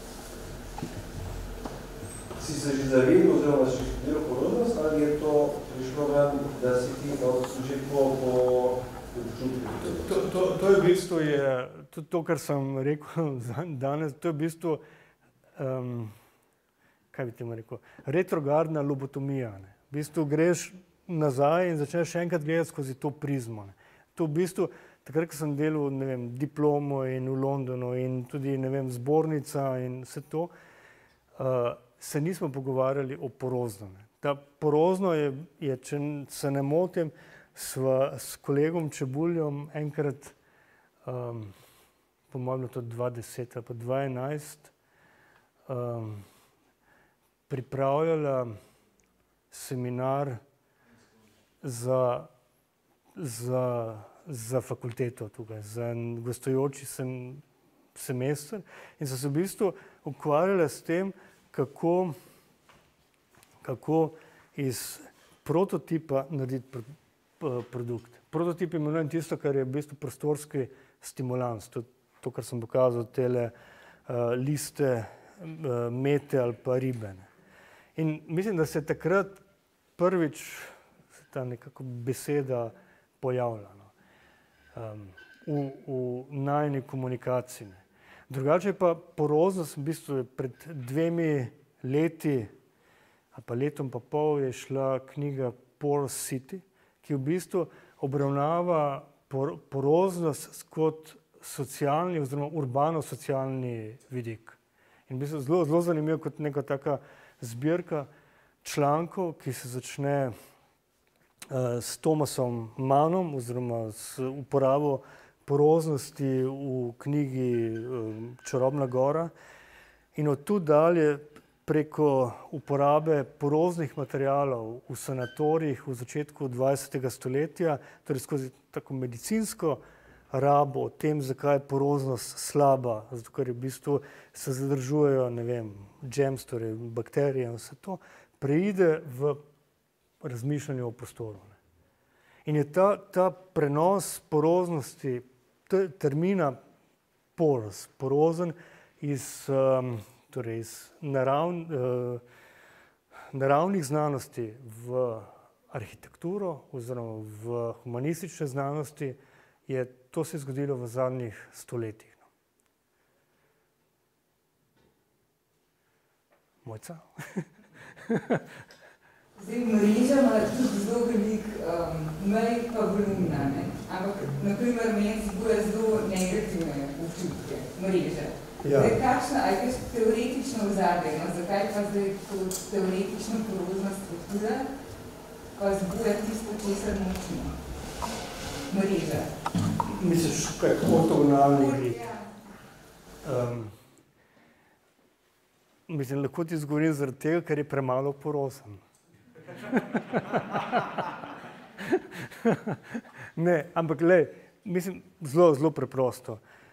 Speaker 18: si se že zavedel, oziroma si študiral poroznost, ali je to prišlo vam, da si ti že po občutku?
Speaker 2: To je v bistvu, to, kar sem rekel danes, to je v bistvu kaj bi temu rekel, retrogradna lobotomija. Ne. V bistvu greš nazaj in začneš še enkrat gledati skozi to prizmo. Ne. To v bistvu, takrat, ko sem delal, ne vem, diplomo in v Londonu in tudi, ne vem, zbornica in vse to, se nismo pogovarjali o porozno. Ne. Ta porozno je, če se ne motim, sva s kolegom Čebuljom enkrat, po mojem to 2010 ali pa 2011, pripravljala seminar za fakulteto tukaj, za gostujoči semester in so se v bistvu ukvarjala s tem, kako iz prototipa narediti produkt. Prototip imenujem tisto, kar je v bistvu prostorski stimulans, to, kar sem pokazal, tele liste, mete ali pa ribe. In mislim, da se takrat prvič ta nekako beseda pojavlja v najni komunikaciji. Drugače pa poroznost, v bistvu pred 2 leti, ali pa letom pa pol je šla knjiga Porous City, ki v bistvu obravnava poroznost kot socialni oziroma urbano-socialni vidik. In v bistvu zelo zanimivo kot neka taka zbirka člankov, ki se začne s Thomasom Mannom oziroma s uporabo poroznosti v knjigi Čarobna gora in od tu dalje preko uporabe poroznih materialov v sanatorijih v začetku 20. stoletja, torej skozi tako medicinsko rabo o tem, zakaj je poroznost slaba, zato ker v bistvu se zadržujejo, ne vem, germs, torej bakterije in vse to, preide v razmišljanje o prostoru. In je ta prenos poroznosti, termina porous, porozen iz naravnih znanosti v arhitekturo oziroma v humanistične znanosti, to se je zgodilo v zadnjih stoletjih. Mojca?
Speaker 19: Zdaj, mreža ima tudi zelo velik mej pa volumna, ampak naprimer meni zbuja zelo negativne občutke, mreža. Zdaj, kakšna, ali je teoretično ozadje, zakaj pa zdaj to teoretično poroznost odkuda, pa zbuja tisto, česar močno? Mreža.
Speaker 2: Misliš, kaj ortogonalni grid? Mislim, lahko ti zgovorim zaradi tega, ker je premalo porozen. Ne, ampak glej, mislim, zelo preprosto.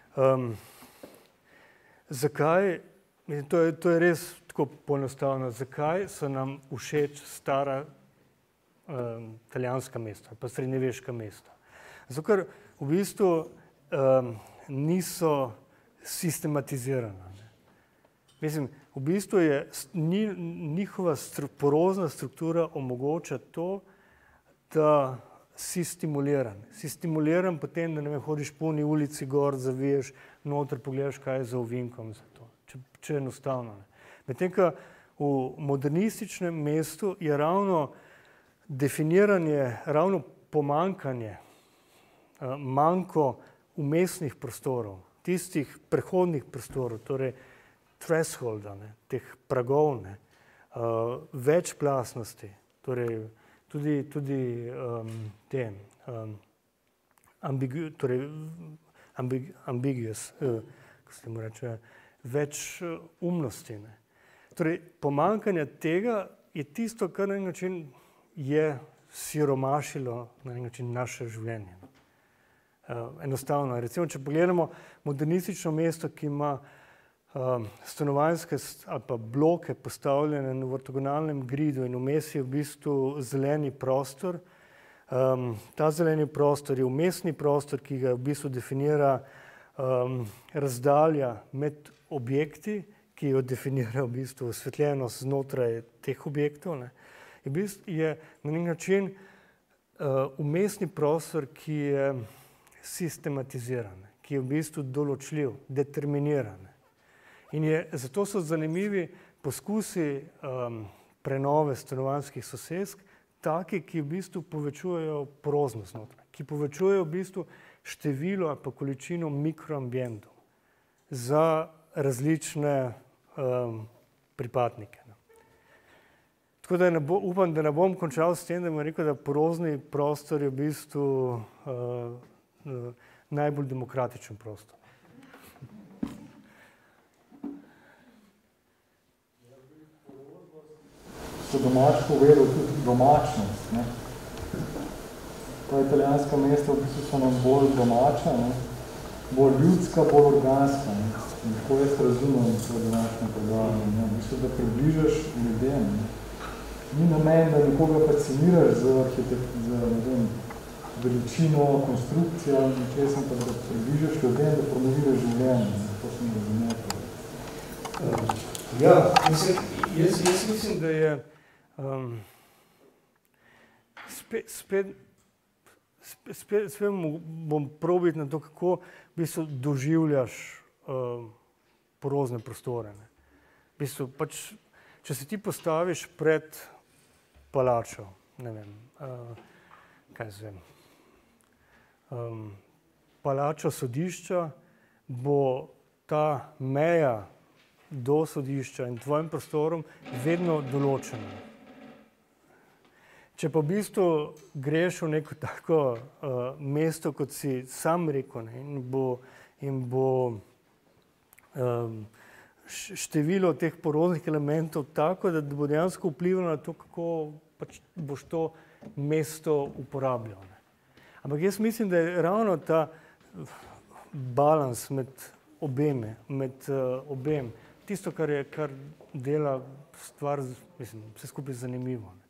Speaker 2: Zakaj, mislim, to je res tako poenostavljeno, zakaj so nam všeč stara italijanska mesta, pa srednjeveška mesta? Zato, ker v bistvu niso sistematizirana. Mislim, v bistvu je njihova porozna struktura omogoča to, da si stimuliran. Si stimuliran potem, da ne vem, hodiš po uni ulici gor, zaviješ noter, pogledaš, kaj je za ovinkom za to. Če enostavno. Medtem, ko v modernističnem mestu je ravno definiranje, ravno pomankanje, manjko umestnih prostorov, tistih prehodnih prostorov, torej thresholda, teh pragov, večplastnosti, torej tudi te ambiguous, kako se mu reče, več umnosti. Torej, pomankanje tega je tisto, kar na nek način je siromašilo na nek način naše življenje. Enostavno, recimo, če pogledamo modernistično mesto, ki ima stanovanjske ali pa bloke postavljene v ortogonalnem gridu in vmes je v bistvu zeleni prostor. Ta zeleni prostor je vmesni prostor, ki ga v bistvu definira razdalja med objekti, ki jo definira v bistvu osvetljenost znotraj teh objektov. Je na nek način vmesni prostor, ki je sistematiziran, ki je v bistvu določljiv, determiniran. Zato so zanimivi poskusi prenove stanovanjskih sosesk, taki, ki v bistvu povečujejo poroznost znotraj, ki povečujejo v bistvu število ali pa količino mikroambientov za različne pripadnike. Tako da upam, da ne bom končal s tem, da bom rekel, da porozni prostor je v bistvu najbolj demokratičen prostor.
Speaker 20: So domač povedal tudi domačnost. Ne? Ta italijanska mesta v bistvu so nam bolj domača, ne? Bolj ljudska, bolj organska. Ne? In tako jaz razumem to današnje predavanje. V bistvu, da približaš ljudem. Ne? Ni namen, da nekoga fasciniraš z veličino, konstrukcijo, nečesem pa, da približaš ljudem, da promoviraš življenje. To sem razumel.
Speaker 2: Ja, jaz mislim, da je spet bom probiti na to, kako v bistvu doživljaš porozne prostore. V bistvu, pač, če se ti postaviš pred palačo, ne vem, kaj se vem, palačo sodišča, bo ta meja do sodišča in tvojim prostorom vedno določena. Če pa v bistvu greš v neko tako mesto, kot si sam rekel, ne, in bo število teh poroznih elementov tako, da bo dejansko vplivalo na to, kako pač boš to mesto uporabljal. Ne. Ampak jaz mislim, da je ravno ta balans med obem, tisto, kar dela stvar, mislim, vse skupaj zanimivo. Ne.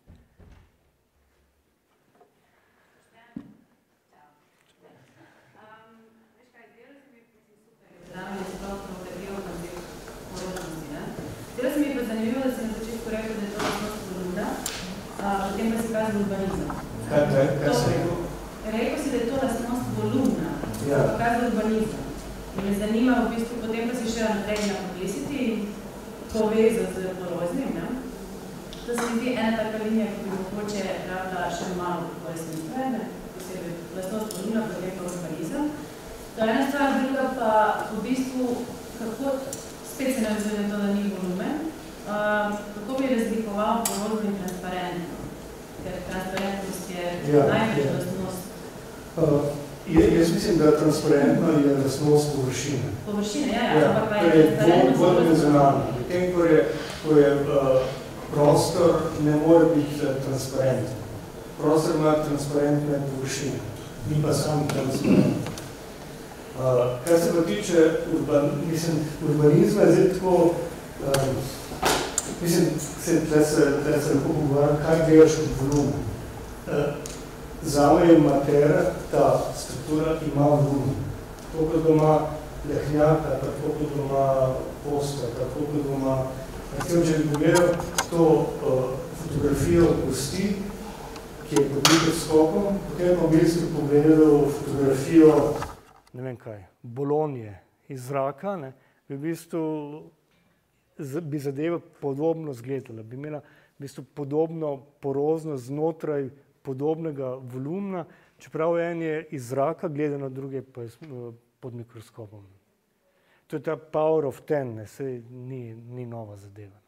Speaker 21: Zdaj se mi je pa zanimivo, da si na začetku rekel, da je to lastnost volumna, potem pa si kazal urbanizem.
Speaker 2: Kaj si rekel?
Speaker 21: Rekel si, da je to lastnost volumna, kazal urbanizem. In me zanima, v bistvu, potem pa si še naprej na publicity in povezal z poroznim. Ne? To se mi zdi ena taka linija, ki bi mogoče rabila še malo pojasnitve, posebej lastnost volumna, potem pa urbanizem. To je ena stvar, druga pa v bistvu, kako spet se navezuje to, da ni volumen, kako bi razlikoval porozno in transparentno, ker transparentnost je največ lastnost.
Speaker 2: Jaz mislim, da transparentno je lastnost površine.
Speaker 21: Površine, ja, ampak pa je transparentnost
Speaker 2: dvodimenzionalno. Potem, ko je prostor, ne more biti transparenten. Prostor ima transparentne površine, ni pa sam transparentno. Kar se pa tiče urbanizma, je zdaj tako, mislim, da se lahko pogovarjam, kaj gledaš kot volumen. Zame je matera, ta struktura ima volumen. To, kot ima lehnjaka, tako kot ima posta, tako kot ima... Če bi pogledal to fotografijo kosti, ki je pod mikroskopom, potem pa v bistvu pogledal fotografijo ne vem kaj, Bolonije iz zraka, ne, bi v bistvu bi zadeva podobno izgledala, bi imela v bistvu podobno poroznost znotraj podobnega volumna, čeprav en je iz zraka gledano, druge pa je pod mikroskopom. To je ta power of 10, ne, saj ni nova zadeva.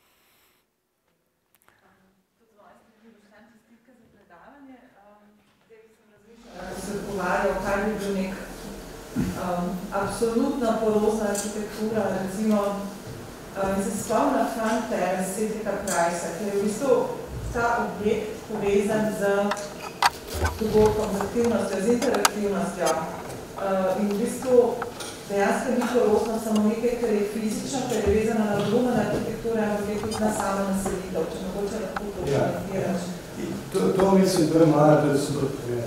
Speaker 19: Se pogovarjal, kaj bi bil nek absolutna porozna arhitektura, recimo, in se spomna Frank Terrace, Cedrika Price, ki je v bistvu ta objekt povezan z dogodkom, z aktivnostjo, z interaktivnostjo. In v bistvu dejansko ni porozna samo nekaj, kar je fizično, kar je vezana na volumen arhitekture, ampak je tudi na samo naselitev, če mogoče lahko to komentiraš.
Speaker 2: To mislim, to je malo, da so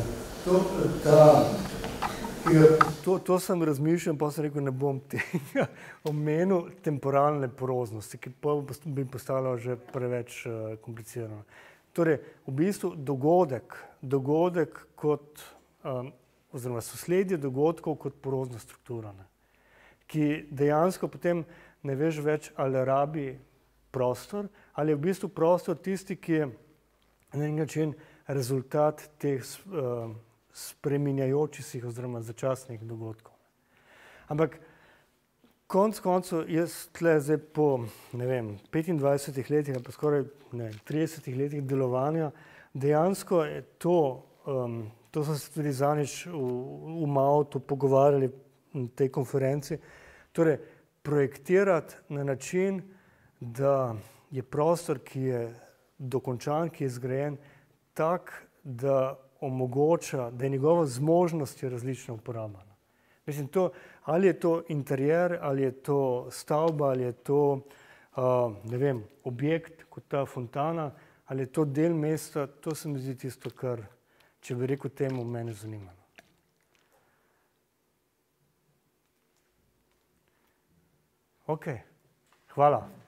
Speaker 2: To sem razmišljal, pa sem rekel, ne bom tega omenil temporalne poroznosti, ki pa bi postalo že preveč komplicirano. Torej, v bistvu dogodek kot, oziroma sosledje dogodkov kot porozna struktura, ne, ki dejansko potem ne veš več, ali rabi prostor, ali je v bistvu prostor tisti, ki je na nek način rezultat teh spreminjajočih se oziroma začasnih dogodkov. Ampak konec koncev jaz tle zdaj po, ne vem, 25 letih ali pa skoraj 30 letih delovanja, dejansko je to smo se tudi zadnjič v Mautu pogovarjali na tej konferenci, torej projektirati na način, da je prostor, ki je dokončan, ki je zgrajen, tak, da omogoča, da je njegova zmožnost različna uporaba. Mislim, ali je to interjer, ali je to stavba, ali je to, ne vem, objekt kot ta fontana, ali je to del mesta, to se mi zdi tisto, kar, če bi rekel temu, mene zanima. Ok, hvala.